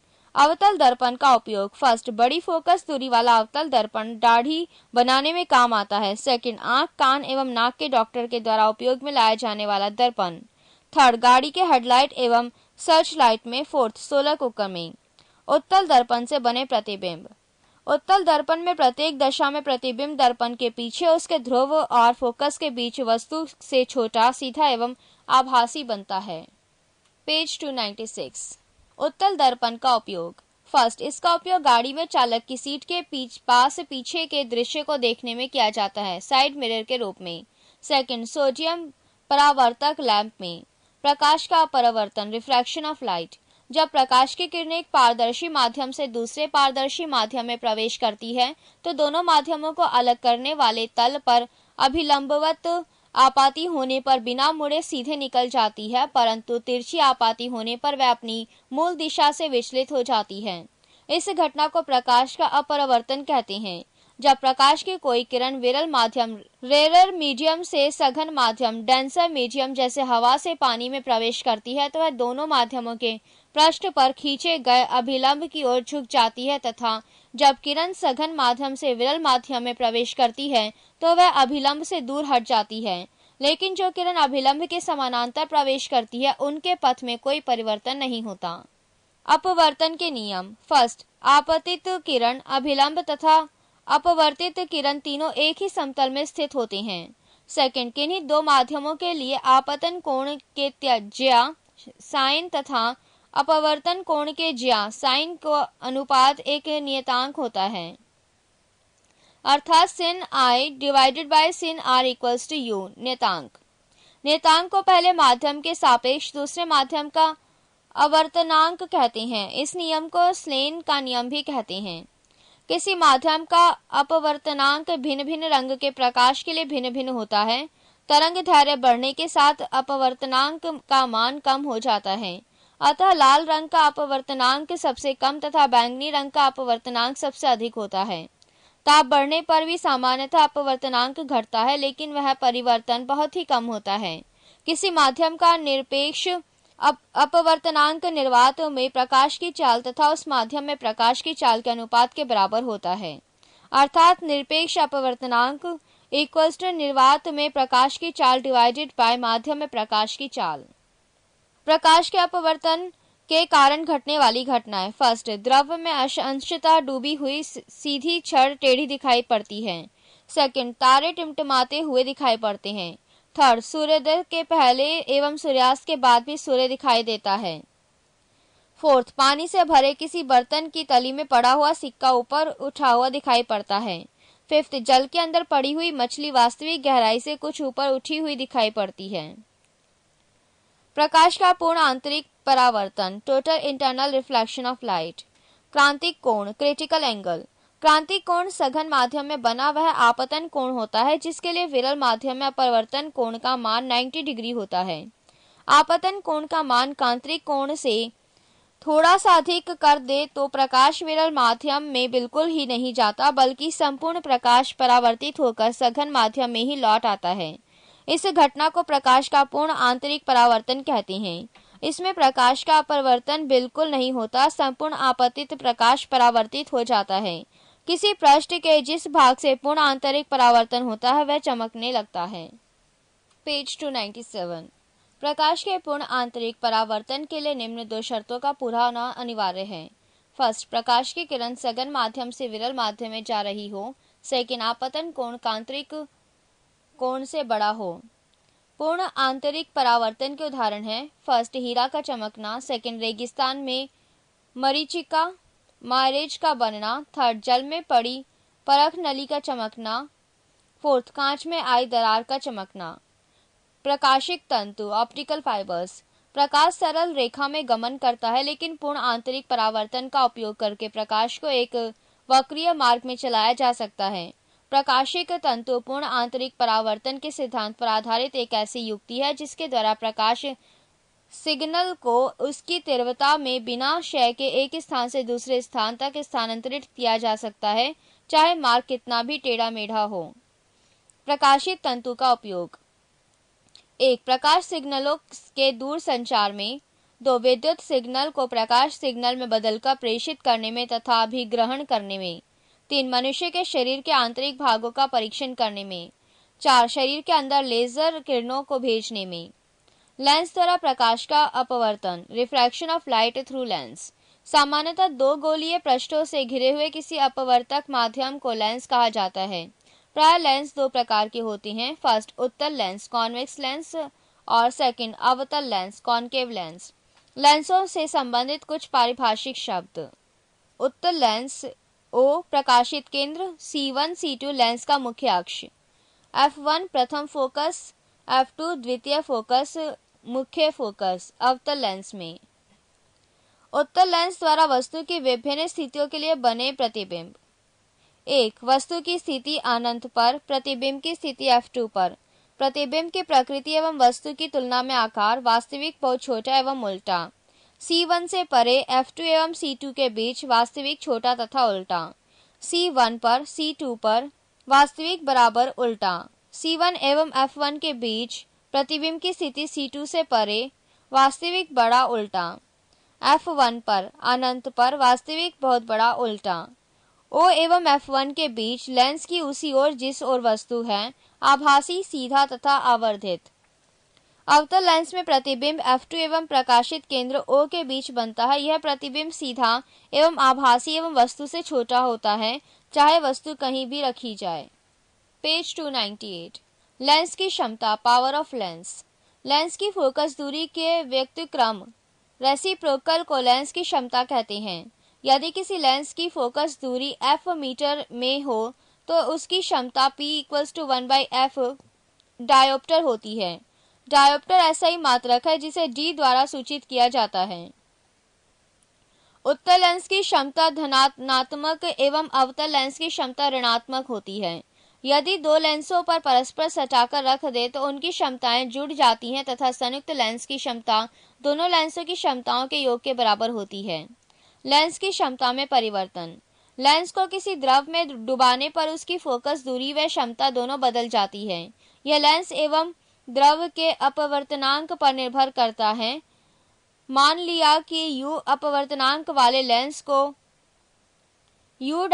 अवतल दर्पण का उपयोग। फर्स्ट, बड़ी फोकस दूरी वाला अवतल दर्पण दाढ़ी बनाने में काम आता है। सेकंड, आंख, कान एवं नाक के डॉक्टर के द्वारा उपयोग में लाया जाने वाला दर्पण। थर्ड, गाड़ी के हेडलाइट एवं सर्च लाइट में। फोर्थ, सोलर कुकर में। उत्तल दर्पण से बने प्रतिबिंब। उत्तल दर्पण में प्रत्येक दशा में प्रतिबिंब दर्पण के पीछे उसके ध्रुव और फोकस के बीच वस्तु से छोटा, सीधा एवं आभासी बनता है। पेज 296। उत्तल दर्पण का उपयोग। फर्स्ट, इसका उपयोग गाड़ी में चालक की सीट के पास पीछे के दृश्य को देखने में किया जाता है, साइड मिरर के रूप में। सेकंड, सोडियम परावर्तक लैंप में। प्रकाश का अपरावर्तन, रिफ्रैक्शन ऑफ लाइट। जब प्रकाश की किरणें एक पारदर्शी माध्यम से दूसरे पारदर्शी माध्यम में प्रवेश करती है तो दोनों माध्यमों को अलग करने वाले तल पर अभिलंबवत आपाती होने पर बिना मुड़े सीधे निकल जाती है, परंतु तिरछी आपाती होने पर वह अपनी मूल दिशा से विचलित हो जाती है। इस घटना को प्रकाश का अपरावर्तन कहते हैं। जब प्रकाश की कोई किरण विरल माध्यम, रेरर मीडियम से सघन माध्यम, डेंसर मीडियम जैसे हवा से पानी में प्रवेश करती है तो वह दोनों माध्यमों के पृष्ठ पर खींचे गए अभिलंब की ओर झुक जाती है, तथा जब किरण सघन माध्यम से विरल माध्यम में प्रवेश करती है तो वह अभिलंब से दूर हट जाती है। लेकिन जो किरण अभिलंब के समानांतर प्रवेश करती है उनके पथ में कोई परिवर्तन नहीं होता। अपवर्तन के नियम। फर्स्ट, आपतित किरण, अभिलंब तथा अपवर्तित किरण तीनों एक ही समतल में स्थित होते हैं। सेकंड, किन्हीं दो माध्यमों के लिए आपतन कोण के ज्या साइन तथा अपवर्तन कोण के ज्या साइन को अनुपात एक नियतांक होता है, अर्थात sin I divided by sin R equals to U। नियतांक को पहले माध्यम के सापेक्ष दूसरे माध्यम का अवर्तनांक कहते हैं। इस नियम को स्लेन का नियम भी कहते हैं। किसी माध्यम का अपवर्तनांक भिन्न भिन्न रंग के प्रकाश के लिए भिन्न भिन्न होता है। तरंग दैर्घ्य बढ़ने के साथ अपवर्तनांक का मान कम हो जाता है, अतः लाल रंग का अपवर्तनांक सबसे कम तथा बैंगनी रंग का अपवर्तनांक सबसे अधिक होता है। ताप बढ़ने पर भी सामान्यतः अपवर्तनांक घटता है, लेकिन वह परिवर्तन बहुत ही कम होता है। किसी माध्यम का निरपेक्ष अपवर्तनांक निर्वात में प्रकाश की चाल तथा उस माध्यम में प्रकाश की चाल के अनुपात के बराबर होता है, अर्थात निरपेक्ष अपवर्तनांक इक्वल्स टू निर्वात में प्रकाश की चाल डिवाइडेड बाय माध्यम में प्रकाश की चाल। प्रकाश के अपवर्तन के कारण घटने वाली घटनाएं। फर्स्ट, द्रव में अंशतः डूबी हुई सीधी छड़ टेढ़ी दिखाई पड़ती है। सेकंड, तारे टिमटिमाते हुए दिखाई पड़ते हैं। थर्ड, सूर्योदय के पहले एवं सूर्यास्त के बाद भी सूर्य दिखाई देता है। फोर्थ, पानी से भरे किसी बर्तन की तली में पड़ा हुआ सिक्का ऊपर उठा हुआ दिखाई पड़ता है। फिफ्थ, जल के अंदर पड़ी हुई मछली वास्तविक गहराई से कुछ ऊपर उठी हुई दिखाई पड़ती है। प्रकाश का पूर्ण आंतरिक परावर्तन, total internal reflection of light. क्रांतिक कोण, क्रिटिकल एंगल। क्रांतिक कोण सघन माध्यम में बना वह आपतन कोण होता है जिसके लिए विरल माध्यम में अपवर्तन कोण का मान 90 डिग्री होता है। आपतन कोण का मान क्रांतिक कोण से थोड़ा सा अधिक कर दे तो प्रकाश विरल माध्यम में बिल्कुल ही नहीं जाता, बल्कि संपूर्ण प्रकाश परावर्तित होकर सघन माध्यम में ही लौट आता है। इस घटना को प्रकाश का पूर्ण आंतरिक परावर्तन कहते हैं। इसमें प्रकाश का अपवर्तन बिल्कुल नहीं होता, संपूर्ण आपतित प्रकाश परावर्तित हो जाता है। किसी पृष्ठ के जिस भाग से पूर्ण आंतरिक परावर्तन होता है वह चमकने लगता है। पेज 297। प्रकाश के पूर्ण आंतरिक परावर्तन के लिए निम्न दो शर्तों का पूरा होना अनिवार्य है। फर्स्ट, प्रकाश की किरण सघन माध्यम से विरल माध्यम में जा रही हो। सेकंड, आपतन कोण आंतरिक कोण से बड़ा हो। पूर्ण आंतरिक परावर्तन के उदाहरण हैं। फर्स्ट, हीरा का चमकना। सेकंड, रेगिस्तान में मरीचिका मारेज का बनना। थर्ड, जल में पड़ी परख नली का चमकना। फोर्थ, कांच में आई दरार का चमकना। प्रकाशिक तंतु, ऑप्टिकल फाइबर्स। प्रकाश सरल रेखा में गमन करता है, लेकिन पूर्ण आंतरिक परावर्तन का उपयोग करके प्रकाश को एक वक्रीय मार्ग में चलाया जा सकता है। प्रकाशिक तंतु पूर्ण आंतरिक परावर्तन के सिद्धांत पर आधारित एक ऐसी युक्ति है जिसके द्वारा प्रकाश सिग्नल को उसकी तीव्रता में बिना क्षय के एक स्थान से दूसरे स्थान तक स्थानांतरित किया जा सकता है, चाहे मार्ग कितना भी टेढ़ा मेढ़ा हो। प्रकाशित तंतु का उपयोग। 1. प्रकाश सिग्नलों के दूर संचार में। 2. विद्युत सिग्नल को प्रकाश सिग्नल में बदलकर प्रेषित करने में तथा अभिग्रहण करने में। 3. मनुष्य के शरीर के आंतरिक भागों का परीक्षण करने में। 4. शरीर के अंदर लेजर किरणों को भेजने में। लेंस द्वारा प्रकाश का अपवर्तन, refraction of light through lens. सामान्यतः दो गोलीय पृष्ठों से घिरे हुए किसी अपवर्तक माध्यम को लेंस कहा जाता है। प्राय लेंस दो प्रकार के होते हैं। फर्स्ट, उत्तल लेंस, कॉन्वेक्स लेंस, और सेकंड, अवतल लेंस, कॉनकेव लेंस। लेंसों से संबंधित कुछ पारिभाषिक शब्द। उत्तल लेंस O प्रकाशित केंद्र, C1 C2 लेंस का मुख्य अक्ष, F1 प्रथम फोकस, F2 द्वितीय फोकस, मुख्य फोकस अवतल लेंस में। उत्तल लेंस द्वारा वस्तु की विभिन्न स्थितियों के लिए बने प्रतिबिंब। 1. वस्तु की स्थिति अनंत पर, प्रतिबिंब की स्थिति F2 पर। प्रतिबिंब की प्रकृति एवं वस्तु की तुलना में आकार, वास्तविक बहुत छोटा एवं उल्टा। C1 से परे, F2 एवं C2 के बीच, वास्तविक छोटा तथा उल्टा। C1 पर, C2 पर, वास्तविक बराबर उल्टा। C1 एवं F1 के बीच, प्रतिबिंब की स्थिति C2 से परे, वास्तविक बड़ा उल्टा। F1 पर, अनंत पर, वास्तविक बहुत बड़ा उल्टा। O एवं F1 के बीच, लेंस की उसी ओर जिस ओर वस्तु है, आभासी, सीधा तथा आवर्धित। अवतल लेंस में प्रतिबिंब F2 एवं प्रकाशित केंद्र O के बीच बनता है। यह प्रतिबिंब सीधा एवं आभासी एवं वस्तु से छोटा होता है, चाहे वस्तु कहीं भी रखी जाए। पेज 298। लेंस की क्षमता, पावर ऑफ लेंस। लेंस की फोकस दूरी के व्युत्क्रम, रेसिप्रोकल को लेंस की क्षमता कहते हैं। यदि किसी लेंस की फोकस दूरी f मीटर में हो तो उसकी क्षमता P = 1/f डायोप्टर होती है। डायोप्टर ऐसा ही मात्रक है जिसे D द्वारा सूचित किया जाता है। उत्तल लेंस की क्षमता धनात्मक एवं अवतल लेंस की क्षमता ऋणात्मक होती है। यदि दो लेंसों पर परस्पर सटाकर रख दे तो उनकी क्षमताएं जुड़ जाती हैं तथा संयुक्त लेंस की क्षमता दोनों लेंसों की क्षमताओं के योग के बराबर होती है। लेंस की क्षमता में परिवर्तन। लेंस को किसी द्रव में डुबाने पर उसकी फोकस दूरी व क्षमता दोनों बदल जाती है। यह लेंस एवं द्रव के अपवर्तनांक पर निर्भर करता है। मान लिया कि U अपवर्तनांक वाले लेंस को U'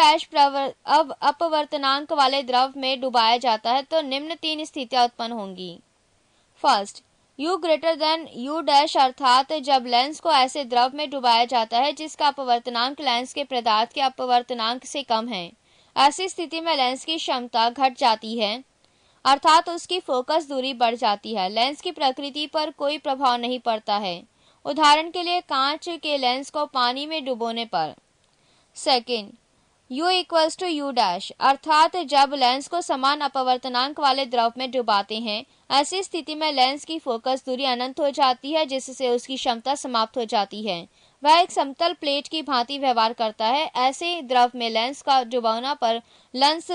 अपवर्तनांक वाले द्रव में डुबाया जाता है तो निम्न तीन स्थितियां उत्पन्न होंगी। फर्स्ट, U > U' अर्थात जब लेंस को ऐसे द्रव में डुबाया जाता है जिसका अपवर्तनांक लेंस के पदार्थ के अपवर्तनांक से कम है। ऐसी स्थिति में लेंस की क्षमता घट जाती है, अर्थात उसकी फोकस दूरी बढ़ जाती है। लेंस की प्रकृति पर कोई प्रभाव नहीं पड़ता है। उदाहरण के लिए कांच के लेंस को पानी में डुबोने पर। सेकंड, U = U', अर्थात जब लेंस को समान अपवर्तनांक वाले द्रव में डुबाते हैं, ऐसी स्थिति में लेंस की फोकस दूरी अनंत हो जाती है जिससे उसकी क्षमता समाप्त हो जाती है। वह एक समतल प्लेट की भांति व्यवहार करता है। ऐसे द्रव में लेंस का डुबाना पर लेंस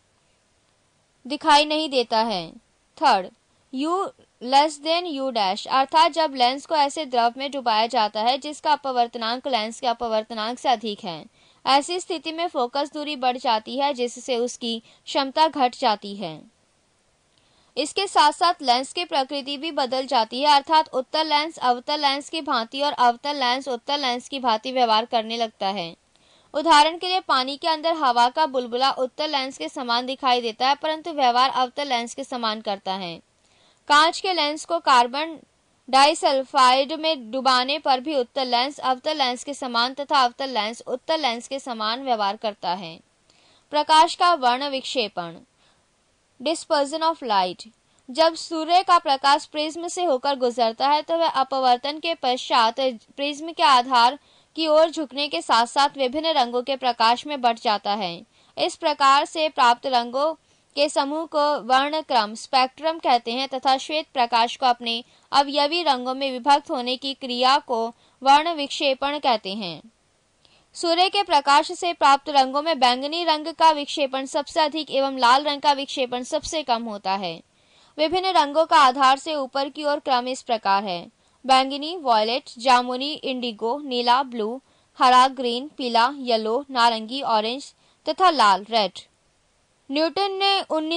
दिखाई नहीं देता है। थर्ड, U < U', अर्थात जब लेंस को ऐसे द्रव में डुबाया जाता है जिसका अपवर्तनांक लेंस के अपवर्तनांक से अधिक है। ऐसी स्थिति में फोकस दूरी बढ़ जाती है जिससे उसकी क्षमता घट जाती है। इसके साथ साथ लेंस की प्रकृति भी बदल जाती है, अर्थात उत्तल लेंस अवतल लेंस की भांति और अवतल लेंस उत्तल लेंस की भांति व्यवहार करने लगता है। उदाहरण के लिए पानी के अंदर हवा का बुलबुला उत्तल लेंस के समान दिखाई देता है, परंतु व्यवहार अवतल लेंस के समान करता है। कांच के लेंस को कार्बन डाइसल्फाइड में डुबाने पर भी उत्तल लेंस अवतल लेंस के समान तथा अवतल लेंस उत्तल लेंस के समान व्यवहार करता है। प्रकाश का वर्ण विक्षेपण, डिस्पर्जन ऑफ लाइट। जब सूर्य का प्रकाश प्रिज्म से होकर गुजरता है तो वह अपवर्तन के पश्चात प्रिज्म के आधार की ओर झुकने के साथ साथ विभिन्न रंगों के प्रकाश में बट जाता है। इस प्रकार से प्राप्त रंगों के समूह को वर्णक्रम स्पेक्ट्रम कहते हैं तथा श्वेत प्रकाश को अपने अवयवी रंगों में विभक्त होने की क्रिया को वर्ण विक्षेपण कहते हैं। सूर्य के प्रकाश से प्राप्त रंगों में बैंगनी रंग का विक्षेपण सबसे अधिक एवं लाल रंग का विक्षेपण सबसे कम होता है। विभिन्न रंगों का आधार से ऊपर की ओर क्रम इस प्रकार है: बैंगनी वॉयलेट, जामुनी इंडिगो, नीला ब्लू, हरा ग्रीन, पीला येलो, नारंगी ऑरेंज तथा लाल रेड। न्यूटन ने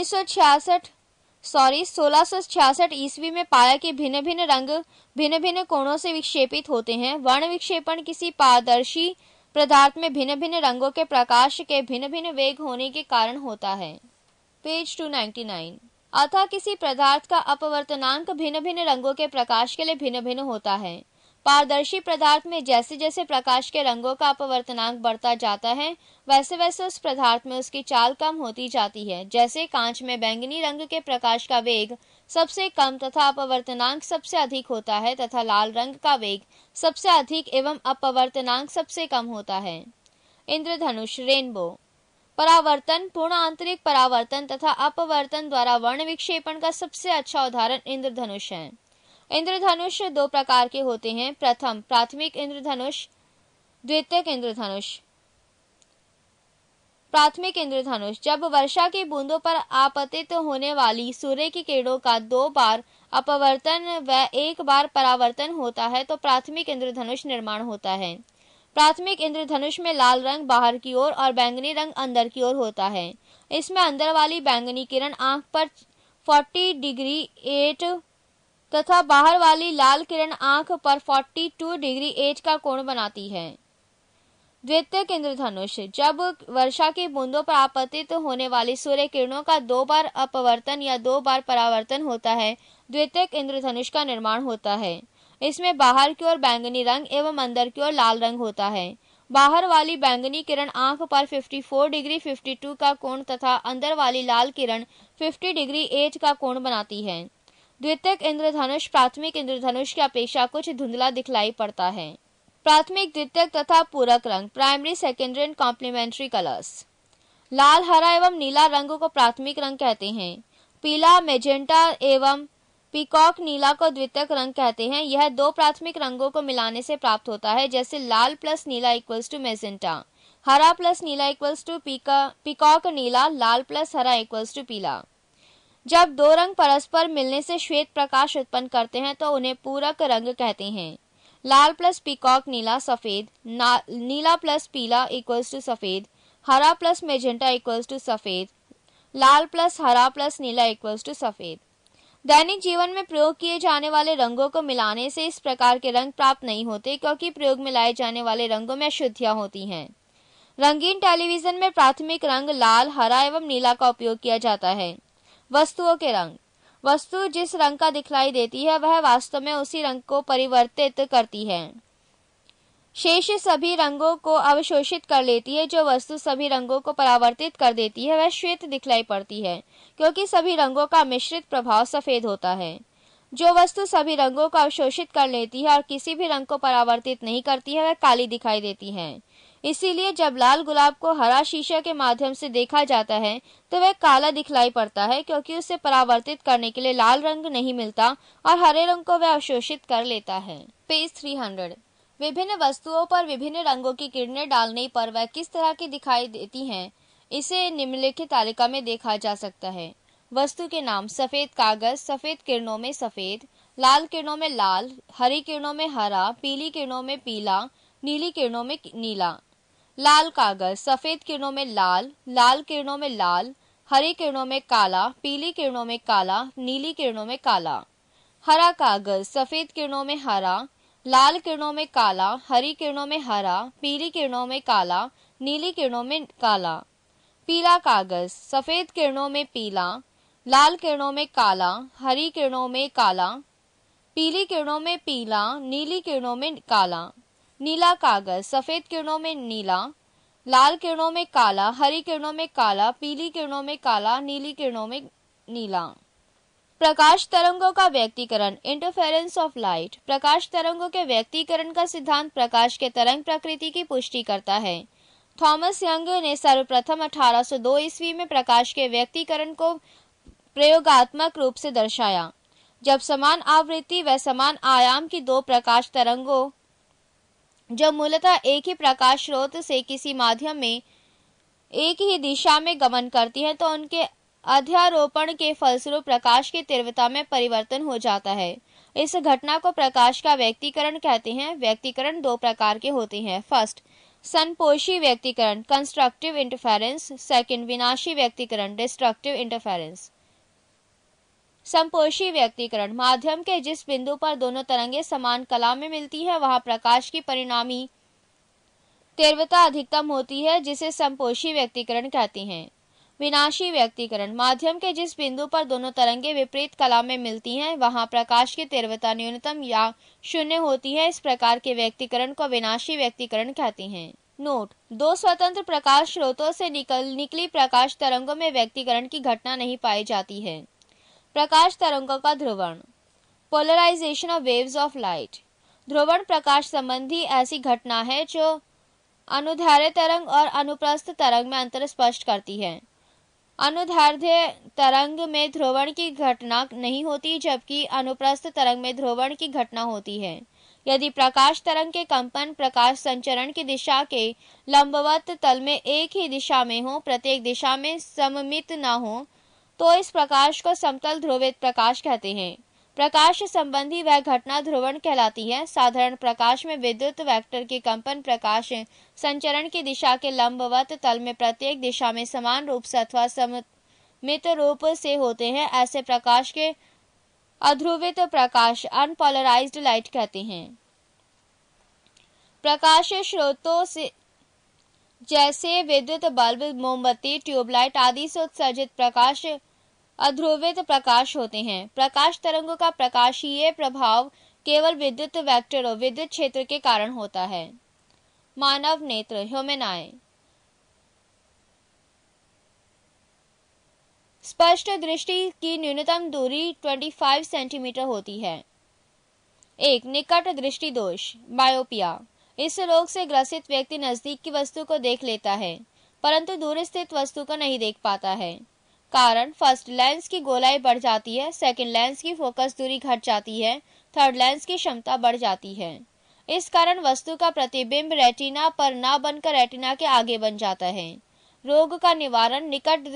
1666 ईस्वी में पाया कि भिन्न भिन्न रंग भिन्न भिन्न कोणों से विक्षेपित होते हैं। वर्ण विक्षेपण किसी पारदर्शी पदार्थ में भिन्न भिन्न रंगों के प्रकाश के भिन्न भिन्न वेग होने के कारण होता है। पेज 299। अतः किसी पदार्थ का अपवर्तनांक भिन्न भिन्न रंगों के प्रकाश के लिए भिन्न भिन्न होता है। पारदर्शी पदार्थ में जैसे जैसे प्रकाश के रंगों का अपवर्तनांक बढ़ता जाता है वैसे वैसे उस पदार्थ में उसकी चाल कम होती जाती है। जैसे कांच में बैंगनी रंग के प्रकाश का वेग सबसे कम तथा अपवर्तनांक सबसे अधिक होता है तथा लाल रंग का वेग सबसे अधिक एवं अपवर्तनांक सबसे कम होता है। इंद्रधनुष रेनबो। परावर्तन, पूर्ण आंतरिक परावर्तन तथा अपवर्तन द्वारा वर्ण विक्षेपण का सबसे अच्छा उदाहरण इंद्रधनुष है। इंद्रधनुष दो प्रकार के होते हैं। प्रथम प्राथमिक इंद्रधनुष, द्वितीयक इंद्रधनुष। प्राथमिक इंद्रधनुष जब वर्षा की बूंदों पर आपतित होने वाली सूर्य की किरणों का 2 बार अपवर्तन व 1 बार परावर्तन होता है तो प्राथमिक इंद्रधनुष निर्माण होता है। प्राथमिक इंद्रधनुष में लाल रंग बाहर की ओर और बैंगनी रंग अंदर की ओर होता है। इसमें अंदर वाली बैंगनी किरण आंख पर 40 डिग्री 8 तथा बाहर वाली लाल किरण आंख पर 42 डिग्री 8 का कोण बनाती है। द्वितीयक इंद्रधनुष जब वर्षा की बूंदों पर आपतित होने वाली सूर्य किरणों का 2 बार अपवर्तन या 2 बार परावर्तन होता है, द्वितीयक इंद्रधनुष का निर्माण होता है। इसमें बाहर की ओर बैंगनी रंग एवं अंदर की ओर लाल रंग होता है। बाहर वाली बैंगनी किरण आंख पर 54 डिग्री 52 का कोण तथा अंदर वाली लाल किरण 50 डिग्री 8 का कोण बनाती है। द्वितीयक इंद्रधनुष प्राथमिक इंद्रधनुष की अपेक्षा कुछ धुंधला दिखलाई पड़ता है। प्राथमिक, द्वितीयक तथा पूरक रंग, primary, secondary and complementary colours. लाल, हरा एवं नीला रंग को प्राथमिक रंग कहते हैं। पीला, मेजेंटा एवं पीकॉक नीला को द्वितीयक रंग कहते हैं। यह दो प्राथमिक रंगों को मिलाने से प्राप्त होता है, जैसे लाल प्लस नीला इक्वल्स टू मेजेंटा, हरा प्लस नीला इक्वल्स टू पीकॉक नीला, लाल प्लस हरा इक्वल्स टू पीला। जब दो रंग परस्पर मिलने से श्वेत प्रकाश उत्पन्न करते हैं तो उन्हें पूरक रंग कहते हैं। लाल प्लस पीकॉक नीला सफेद, नीला प्लस पीला इक्वल्स टू सफेद, हरा प्लस मेजेंटा इक्वल्स टू सफेद, लाल प्लस हरा प्लस नीला इक्वल्स टू सफेद। दैनिक जीवन में प्रयोग किए जाने वाले रंगों को मिलाने से इस प्रकार के रंग प्राप्त नहीं होते, क्योंकि प्रयोग में लाए जाने वाले रंगों में अशुद्धियां होती हैं। रंगीन टेलीविजन में प्राथमिक रंग लाल, हरा एवं नीला का उपयोग किया जाता है। वस्तुओं के रंग। वस्तु जिस रंग का दिखलाई देती है वह वास्तव में उसी रंग को परिवर्तित करती है। शेष सभी रंगों को अवशोषित कर लेती है। जो वस्तु सभी रंगों को परावर्तित कर देती है वह श्वेत दिखलाई पड़ती है, क्योंकि सभी रंगों का मिश्रित प्रभाव सफेद होता है। जो वस्तु सभी रंगों को अवशोषित कर लेती है और किसी भी रंग को परावर्तित नहीं करती है वह काली दिखाई देती है। इसीलिए जब लाल गुलाब को हरा शीशे के माध्यम से देखा जाता है तो वह काला दिखलाई पड़ता है, क्योंकि उसे परावर्तित करने के लिए लाल रंग नहीं मिलता और हरे रंग को वह अवशोषित कर लेता है। पेज 300। विभिन्न वस्तुओं पर विभिन्न रंगों की किरणें डालने पर वह किस तरह की दिखाई देती हैं, इसे निम्नलिखित तालिका में देखा जा सकता है। वस्तु के नाम। सफेद कागज, सफेद किरणों में सफेद, लाल किरणों में लाल, हरी किरणों में हरा, पीली किरणों में पीला, नीली किरणों में नीला। लाल कागज, सफेद किरणों में लाल, लाल किरणों में लाल, हरी किरणों में काला, पीली किरणों में काला, नीली किरणों में काला। हरा कागज, सफेद किरणों में हरा, लाल किरणों में काला, हरी किरणों में हरा, पीली किरणों में काला, नीली किरणों में काला। पीला कागज, सफेद किरणों में पीला, लाल किरणों में काला, हरी किरणों में काला, पीली किरणों में पीला, नीली किरणों में काला। नीला कागज, सफेद किरणों में नीला, लाल किरणों में काला, हरी किरणों में काला, पीली किरणों में काला, नीली किरणों में नीला। प्रकाश तरंगों का व्यक्तीकरण। Interference of light. प्रकाश तरंगों के व्यक्तीकरण का सिद्धांत प्रकाश के तरंग प्रकृति की पुष्टि करता है। थॉमस यंग ने सर्वप्रथम 1802 ईस्वी में प्रकाश के व्यक्तीकरण को प्रयोगात्मक रूप से दर्शाया, जब समान आवृत्ति व समान आयाम की दो प्रकाश तरंगों जो मूलतः एक ही प्रकाश स्रोत से किसी माध्यम में एक ही दिशा में गमन करती हैं, तो उनके अध्यारोपण के फलस्वरूप प्रकाश की तीव्रता में परिवर्तन हो जाता है। इस घटना को प्रकाश का व्यक्तीकरण कहते हैं। व्यक्तीकरण दो प्रकार के होते हैं। फर्स्ट, संपोषी व्यक्तीकरण कंस्ट्रक्टिव इंटरफेरेंस। सेकंड, विनाशी व्यक्तीकरण डिस्ट्रक्टिव इंटरफेरेंस। संपोषी व्यक्तीकरण माध्यम के जिस बिंदु पर दोनों तरंगें समान कला में मिलती है वहां प्रकाश की परिणामी तीव्रता अधिकतम होती है, जिसे संपोषी व्यक्तीकरण कहते हैं। विनाशी व्यक्तीकरण माध्यम के जिस बिंदु पर दोनों तरंगें विपरीत कला में मिलती हैं वहां प्रकाश की तीव्रता न्यूनतम या शून्य होती है। इस प्रकार के व्यक्तीकरण को विनाशी व्यक्तीकरण कहते हैं। नोट, दो स्वतंत्र प्रकाश स्रोतों से निकली प्रकाश तरंगों में व्यक्तीकरण की घटना नहीं पाई जाती है। प्रकाश तरंगों का ध्रुवण polarisation of waves of light. ध्रुवण प्रकाश संबंधी ऐसी घटना है जो अनुदैर्ध्य तरंग और अनुप्रस्थ तरंग में अंतर स्पष्ट करती है। अनुदैर्ध्य तरंग में ध्रुवण की घटना नहीं होती, जबकि अनुप्रस्थ तरंग में ध्रुवण की घटना होती है। यदि प्रकाश तरंग के कंपन प्रकाश संचरण की दिशा के लंबवत तल में एक ही दिशा में हो, प्रत्येक दिशा में सममित न हो, तो इस प्रकाश को समतल ध्रुवित प्रकाश कहते हैं। प्रकाश संबंधी वह घटना ध्रुवण कहलाती है। साधारण प्रकाश में विद्युत वेक्टर के कंपन प्रकाश संचरण की दिशा के लंबवत तल में प्रत्येक दिशा में समान रूप से अथवा सममित रूप से होते हैं। ऐसे प्रकाश के अध्रुवित प्रकाश अनपोलराइज्ड लाइट कहते हैं। प्रकाश स्रोतों से जैसे विद्युत बल्ब, मोमबत्ती, ट्यूबलाइट आदि से उत्सर्जित प्रकाश अध्रुवित प्रकाश होते हैं। प्रकाश तरंगों का प्रकाशीय प्रभाव केवल विद्युत वेक्टरों विद्युत क्षेत्र के कारण होता है। मानव नेत्र ह्यूमन आई। स्पष्ट दृष्टि की न्यूनतम दूरी 25 सेंटीमीटर होती है। एक, निकट दृष्टि दोष बायोपिया। इस रोग से ग्रसित व्यक्ति नजदीक की वस्तु को देख लेता है परंतु दूर स्थित वस्तु को नहीं देख पाता है। कारण, फर्स्ट, लेंस की गोलाई बढ़ जाती है। सेकंड, लेंस की फोकस दूरी घट जाती है। थर्ड, लेंस की क्षमता बढ़ जाती है। इस कारण वस्तु का प्रतिबिंब रेटिना पर न बनकर रेटिना के आगे बन जाता है। रोग का निवारण निकट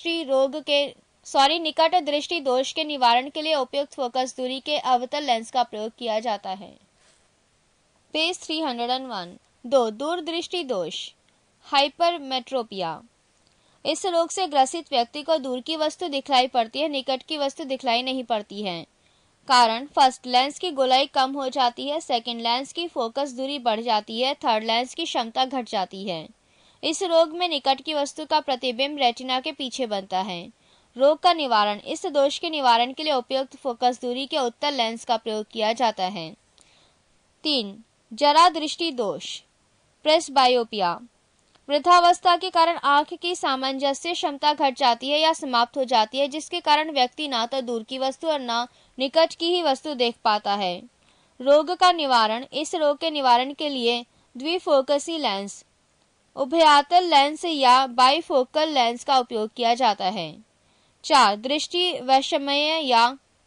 दृष्टि दोष के निवारण के लिए उपयुक्त फोकस दूरी के अवतल लेंस का प्रयोग किया जाता है। पेज 301। 2. दूरदृष्टि दोष हाइपरमेट्रोपिया। इस रोग से ग्रसित व्यक्ति को दूर की वस्तु दिखलाई पड़ती है, निकट की वस्तु दिखलाई नहीं पड़ती है। कारण, फर्स्ट, लेंस की गोलाई कम हो जाती है। सेकंड, लेंस की फोकस दूरी बढ़ जाती है। थर्ड, लेंस की क्षमता घट जाती है। इस रोग में निकट की वस्तु का प्रतिबिंब रेटिना के पीछे बनता है। रोग का निवारण इस दोष के निवारण के लिए उपयुक्त फोकस दूरी के उत्तल लेंस का प्रयोग किया जाता है। 3. जरा दृष्टि दोष प्रेसबायोपिया। वृद्धावस्था के कारण आंख की सामंजस्य क्षमता घट जाती है या समाप्त हो जाती है, जिसके कारण व्यक्ति ना तो दूर की वस्तु और न निकट की ही वस्तु देख पाता है। रोग का निवारण इस रोग के निवारण के लिए द्विफोकसी लेंस, उभयातल लेंस या बाइफोकल लेंस का उपयोग किया जाता है। 4. दृष्टि वैषम्य या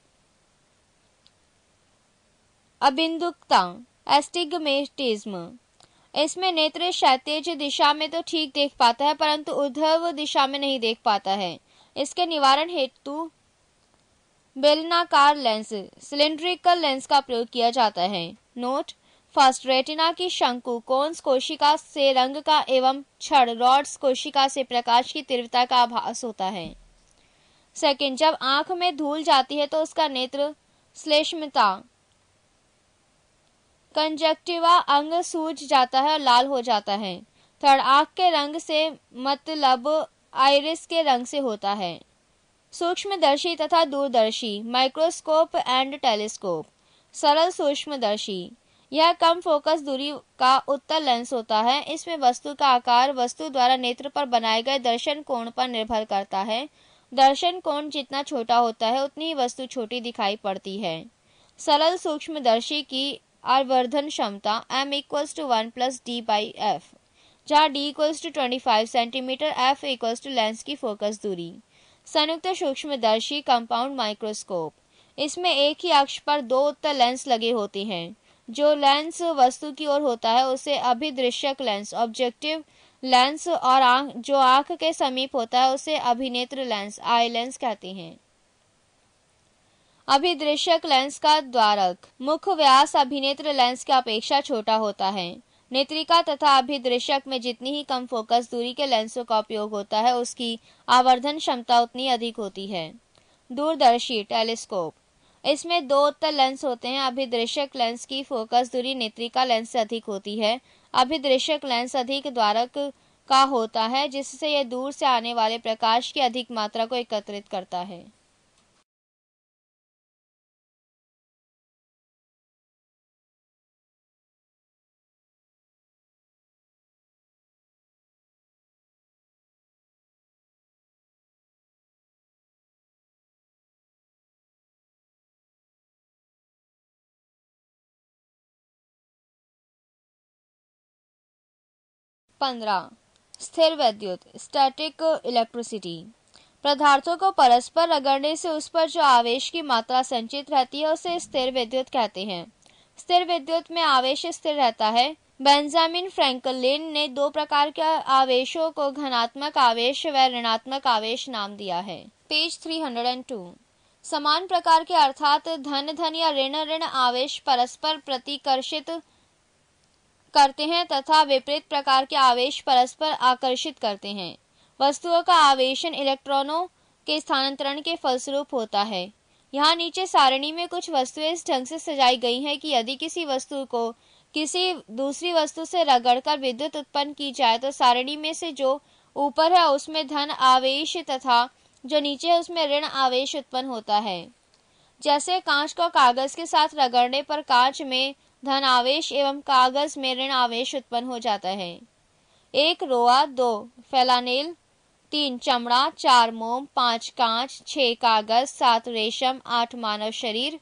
अबिंदुकता एस्टिग्मेटिज्म। इसमें नेत्र क्षैतिज दिशा में तो ठीक देख पाता है परंतु ऊर्ध्व दिशा में नहीं देख पाता है। इसके निवारण हेतु बेलनाकार लेंस सिलिंड्रिकल लेंस का प्रयोग किया जाता है। नोट, फर्स्ट, रेटिना की शंकु कोन्स कोशिका से रंग का एवं छड़ रॉड्स कोशिका से प्रकाश की तीव्रता का आभास होता है। सेकंड, जब आंख में धूल जाती है तो उसका नेत्र श्लेष्मता कंजक्टिवा अंग सूज जाता है और लाल हो जाता है। थर्ड, आंख के रंग से मतलब आइरिस के रंग से होता है। सूक्ष्मदर्शी तथा दूरदर्शी माइक्रोस्कोप एंड टेलीस्कोप। सरल सूक्ष्मदर्शी यह कम फोकस दूरी का उत्तल लेंस होता है। इसमें वस्तु का आकार वस्तु द्वारा नेत्र पर बनाए गए दर्शन कोण पर निर्भर करता है। दर्शन कोण जितना छोटा होता है उतनी ही वस्तु छोटी दिखाई पड़ती है। सरल सूक्ष्मदर्शी की आवर्धन क्षमता m = 1 + d/f, जहाँ d equals to 25 centimetre, f equals to lens की फोकस दूरी। संयुक्त सूक्ष्मदर्शी कंपाउंड माइक्रोस्कोप, इसमें एक ही अक्ष पर दो उत्तल लेंस लगे होते हैं। जो लेंस वस्तु की ओर होता है उसे अभिदृश्यक लेंस ऑब्जेक्टिव लेंस और जो आंख के समीप होता है उसे अभिनेत्र लेंस आई लेंस कहते हैं। अभिदृश्यक लेंस का द्वारक मुख्य व्यास अभिनेत्र लेंस की अपेक्षा छोटा होता है। नेत्रिका तथा अभिदृश्यक में जितनी ही कम फोकस दूरी के लेंसों का उपयोग होता है उसकी आवर्धन क्षमता उतनी अधिक होती है। दूरदर्शी टेलीस्कोप, इसमें दो उत्तल लेंस होते हैं। अभिदृश्यक लेंस की फोकस दूरी नेत्रिका लेंस से अधिक होती है। अभिदृश्यक लेंस अधिक द्वारक का होता है जिससे यह दूर से आने वाले प्रकाश की अधिक मात्रा को एकत्रित करता है। स्थिर विद्युत स्टैटिक इलेक्ट्रिसिटी, पदार्थों को परस्पर रगड़ने से उस पर जो आवेश की मात्रा संचित रहती है उसे स्थिर विद्युत कहते हैं। स्थिर विद्युत में आवेश स्थिर रहता है। बेंजामिन फ्रैंकलिन ने दो प्रकार के आवेशों को धनात्मक आवेश व ऋणात्मक आवेश नाम दिया है। पेज 302। समान प्रकार के अर्थात धन धन या ऋण ऋण आवेश परस्पर प्रतिकर्षित करते हैं तथा विपरीत प्रकार के आवेश परस्पर आकर्षित करते हैं। वस्तुओं का आवेशन इलेक्ट्रॉनों के स्थानांतरण के फलस्वरूप होता है। यहाँ नीचे सारणी में कुछ वस्तुएं इस ढंग से सजाई गई हैं कि यदि किसी वस्तु को किसी दूसरी वस्तु से रगड़कर विद्युत उत्पन्न की जाए तो सारणी में से जो ऊपर है उसमें धन आवेश तथा जो नीचे है उसमें ऋण आवेश उत्पन्न होता है। जैसे कांच को कागज के साथ रगड़ने पर कांच में धन आवेश एवं कागज में ऋण आवेश उत्पन्न हो जाता है। 1 रोआ, 2 फेलानेल, 3 चमड़ा, 4 मोम, 5 कांच, 6 कागज, 7 रेशम, 8 मानव शरीर,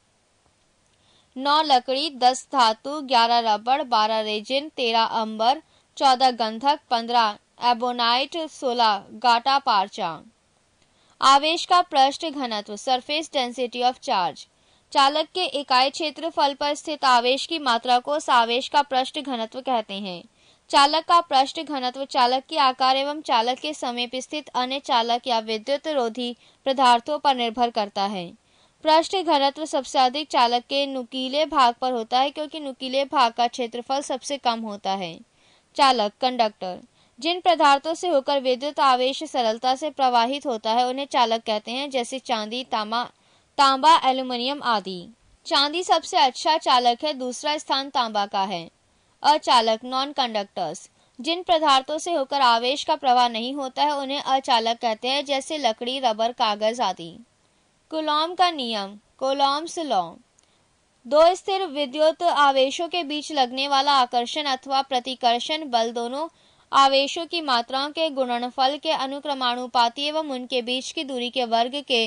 9 लकड़ी, 10 धातु, 11 रबड़, 12 रेजिन, 13 अंबर, 14 गंधक, 15 एबोनाइट, 16 गाटा पारचा। आवेश का पृष्ठ घनत्व सरफेस डेंसिटी ऑफ चार्ज, चालक के इकाई क्षेत्रफल पर स्थित आवेश की मात्रा को उस आवेश का पृष्ठ घनत्व कहते हैं। चालक का पृष्ठ घनत्व चालक के आकार एवं चालक के समीप स्थित अन्य चालक या विद्युत रोधी पदार्थों पर निर्भर करता है। पृष्ठ घनत्व सबसे अधिक चालक के नुकीले भाग पर होता है क्योंकि नुकीले भाग का क्षेत्रफल सबसे कम होता है। चालक कंडक्टर, जिन पदार्थों से होकर विद्युत आवेश सरलता से प्रवाहित होता है उन्हें चालक कहते हैं, जैसे चांदी, तांबा, एल्यूमिनियम आदि। चांदी सबसे अच्छा चालक है, दूसरा स्थान तांबा का है। अचालक नॉन कंडक्टर्स, जिन पदार्थों से होकर आवेश का प्रवाह नहीं होता है उन्हें अचालक कहते हैं, जैसे लकड़ी, रबर, कागज आदि। कूलॉम का नियम कूलॉम्स लॉ, दो स्थिर विद्युत आवेशों के बीच लगने वाला आकर्षण अथवा प्रतिकर्षण बल दोनों आवेशों की मात्राओं के गुणनफल के अनुक्रमानुपाती एवं उनके बीच की दूरी के वर्ग के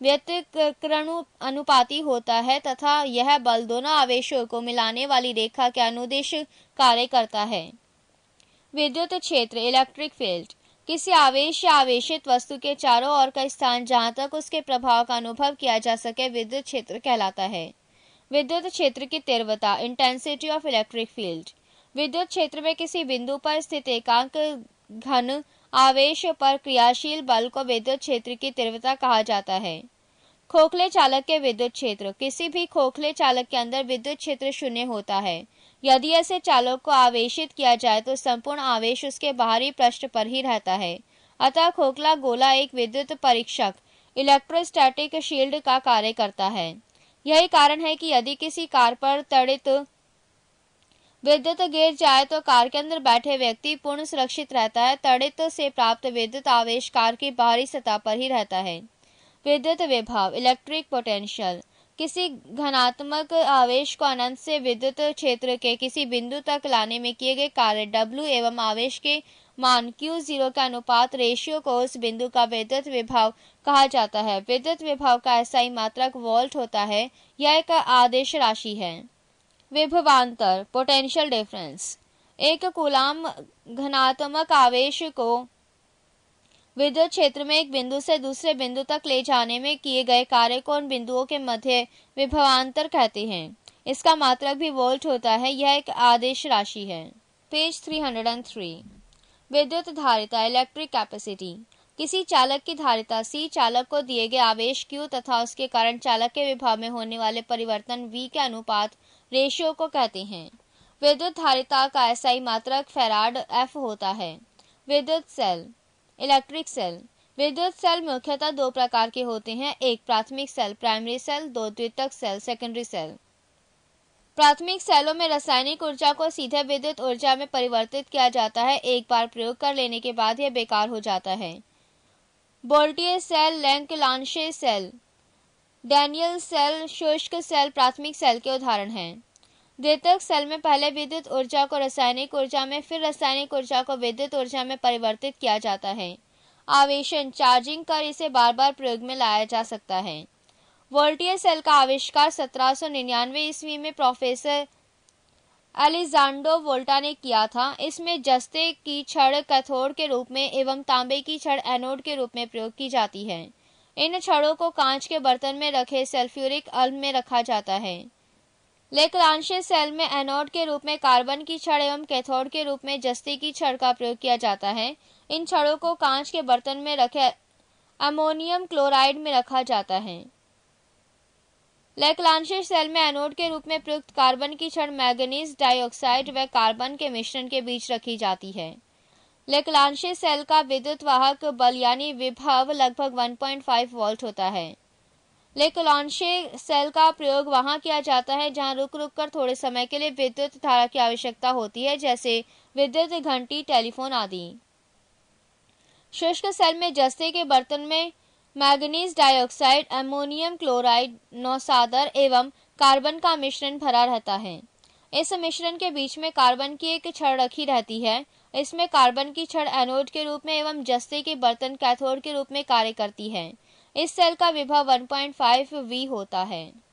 व्यतिक्रमानुपाती होता है तथा यह बल दोनों आवेशों को मिलाने वाली रेखा के अनुदिश कार्य करता है। विद्युत क्षेत्र इलेक्ट्रिक फील्ड, किसी आवेश या आवेशित वस्तु के चारों ओर का स्थान जहां तक उसके प्रभाव का अनुभव किया जा सके विद्युत क्षेत्र कहलाता है। विद्युत क्षेत्र की तीव्रता इंटेंसिटी ऑफ इलेक्ट्रिक फील्ड, विद्युत क्षेत्र में किसी बिंदु पर स्थित एकांक घन आवेश पर क्रियाशील बल को विद्युत क्षेत्र की तीव्रता कहा जाता है। खोखले चालक के विद्युत क्षेत्र, किसी भी खोखले चालक के अंदर विद्युत क्षेत्र शून्य होता है। यदि ऐसे चालक को आवेशित किया जाए तो संपूर्ण आवेश उसके बाहरी पृष्ठ पर ही रहता है। अतः खोखला गोला एक विद्युत परीक्षक इलेक्ट्रोस्टैटिक शील्ड का कार्य करता है। यही कारण है कि यदि किसी कार पर त्वरित विद्युत गिर जाए तो कार के अंदर बैठे व्यक्ति पूर्ण सुरक्षित रहता है। त्वरित से प्राप्त विद्युत आवेश कार की बाहरी सतह पर ही रहता है। विद्युत विभव इलेक्ट्रिक पोटेंशियल, किसी धनात्मक आवेश को अनंत से विद्युत क्षेत्र के किसी बिंदु तक लाने में किए गए कार्य W एवं आवेश के मान Q0 का अनुपात रेशियो को उस बिंदु का विद्युत विभव कहा जाता है। विद्युत विभव का SI मात्रक वोल्ट होता है। यह एक आदेश राशि है। विभवांतर पोटेंशियल डिफरेंस, एक कूलाम घनात्मक आवेश को विद्युत क्षेत्र में एक बिंदु से दूसरे बिंदु तक ले जाने में किए गए कार्य को उन बिंदुओं के मध्य विभवांतर कहते हैं। इसका मात्रक भी वोल्ट होता है। यह एक आदेश राशि है। पेज 303। विद्युत धारिता इलेक्ट्रिक कैपेसिटी। किसी चालक की धारिता C चालक को दिए गए आवेश Q तथा उसके कारण चालक के विभव में होने वाले परिवर्तन V के अनुपात रेशियो को कहते हैं। विद्युत धारिता का SI मात्रक फैराड F होता है। विद्युत सेल इलेक्ट्रिक सेल। विद्युत सेल मुख्यतः दो प्रकार के होते हैं, एक प्राथमिक सेल प्राइमरी सेल, दो द्वितीयक सेल सेकेंडरी सेल। प्राथमिक सेलों में रासायनिक ऊर्जा को सीधे विद्युत ऊर्जा में परिवर्तित किया जाता है। एक बार प्रयोग कर लेने के बाद यह बेकार हो जाता है। बोल्टियर cell, Leclanche cell, Daniell cell, शुष्क सेल प्राथमिक सेल के उदाहरण हैं। द्वितीयक सेल में पहले विद्युत ऊर्जा को रासायनिक ऊर्जा में, फिर रासायनिक ऊर्जा को विद्युत ऊर्जा में परिवर्तित किया जाता है। आवेशन चार्जिंग कर इसे बार बार प्रयोग में लाया जा सकता है। वोल्टियर सेल का आविष्कार 1799 ईस्वी में प्रोफेसर एलिजांडो वोल्टा ने किया था। इसमें जस्ते की छड़ कैथोड के रूप में एवं तांबे की छड़ एनोड के रूप में प्रयोग की जाती है। इन छड़ों को कांच के बर्तन में रखे सल्फ्यूरिक अम्ल में रखा जाता है। लेक्लांशे सेल में एनोड के रूप में कार्बन की छड़ एवं कैथोड के रूप में जस्ते की छड़ का प्रयोग किया जाता है। इन छड़ों को कांच के बर्तन में रखे अमोनियम क्लोराइड में रखा जाता है। लेक्लांशे सेल में एनोड के रूप में प्रयुक्त कार्बन की छड़ मैंगनीज डाइऑक्साइड व कार्बन के मिश्रण के बीच रखी जाती है। लेक्लांशे सेल का विद्युत वाहक बल यानी विभव लगभग 1.5 वोल्ट होता है। लेक्लांशे सेल का प्रयोग वहां किया जाता है जहां रुक रुक कर थोड़े समय के लिए विद्युत धारा की आवश्यकता होती है, जैसे विद्युत घंटी, टेलीफोन आदि। शुष्क सेल में जस्ते के बर्तन में मैंगनीज डाइऑक्साइड, अमोनियम क्लोराइड, नौसादर एवं कार्बन का मिश्रण भरा रहता है। इस मिश्रण के बीच में कार्बन की एक छड़ रखी रहती है। इसमें कार्बन की छड़ एनोड के रूप में एवं जस्ते के बर्तन कैथोड के रूप में कार्य करती है। इस सेल का विभव 1.5 V होता है।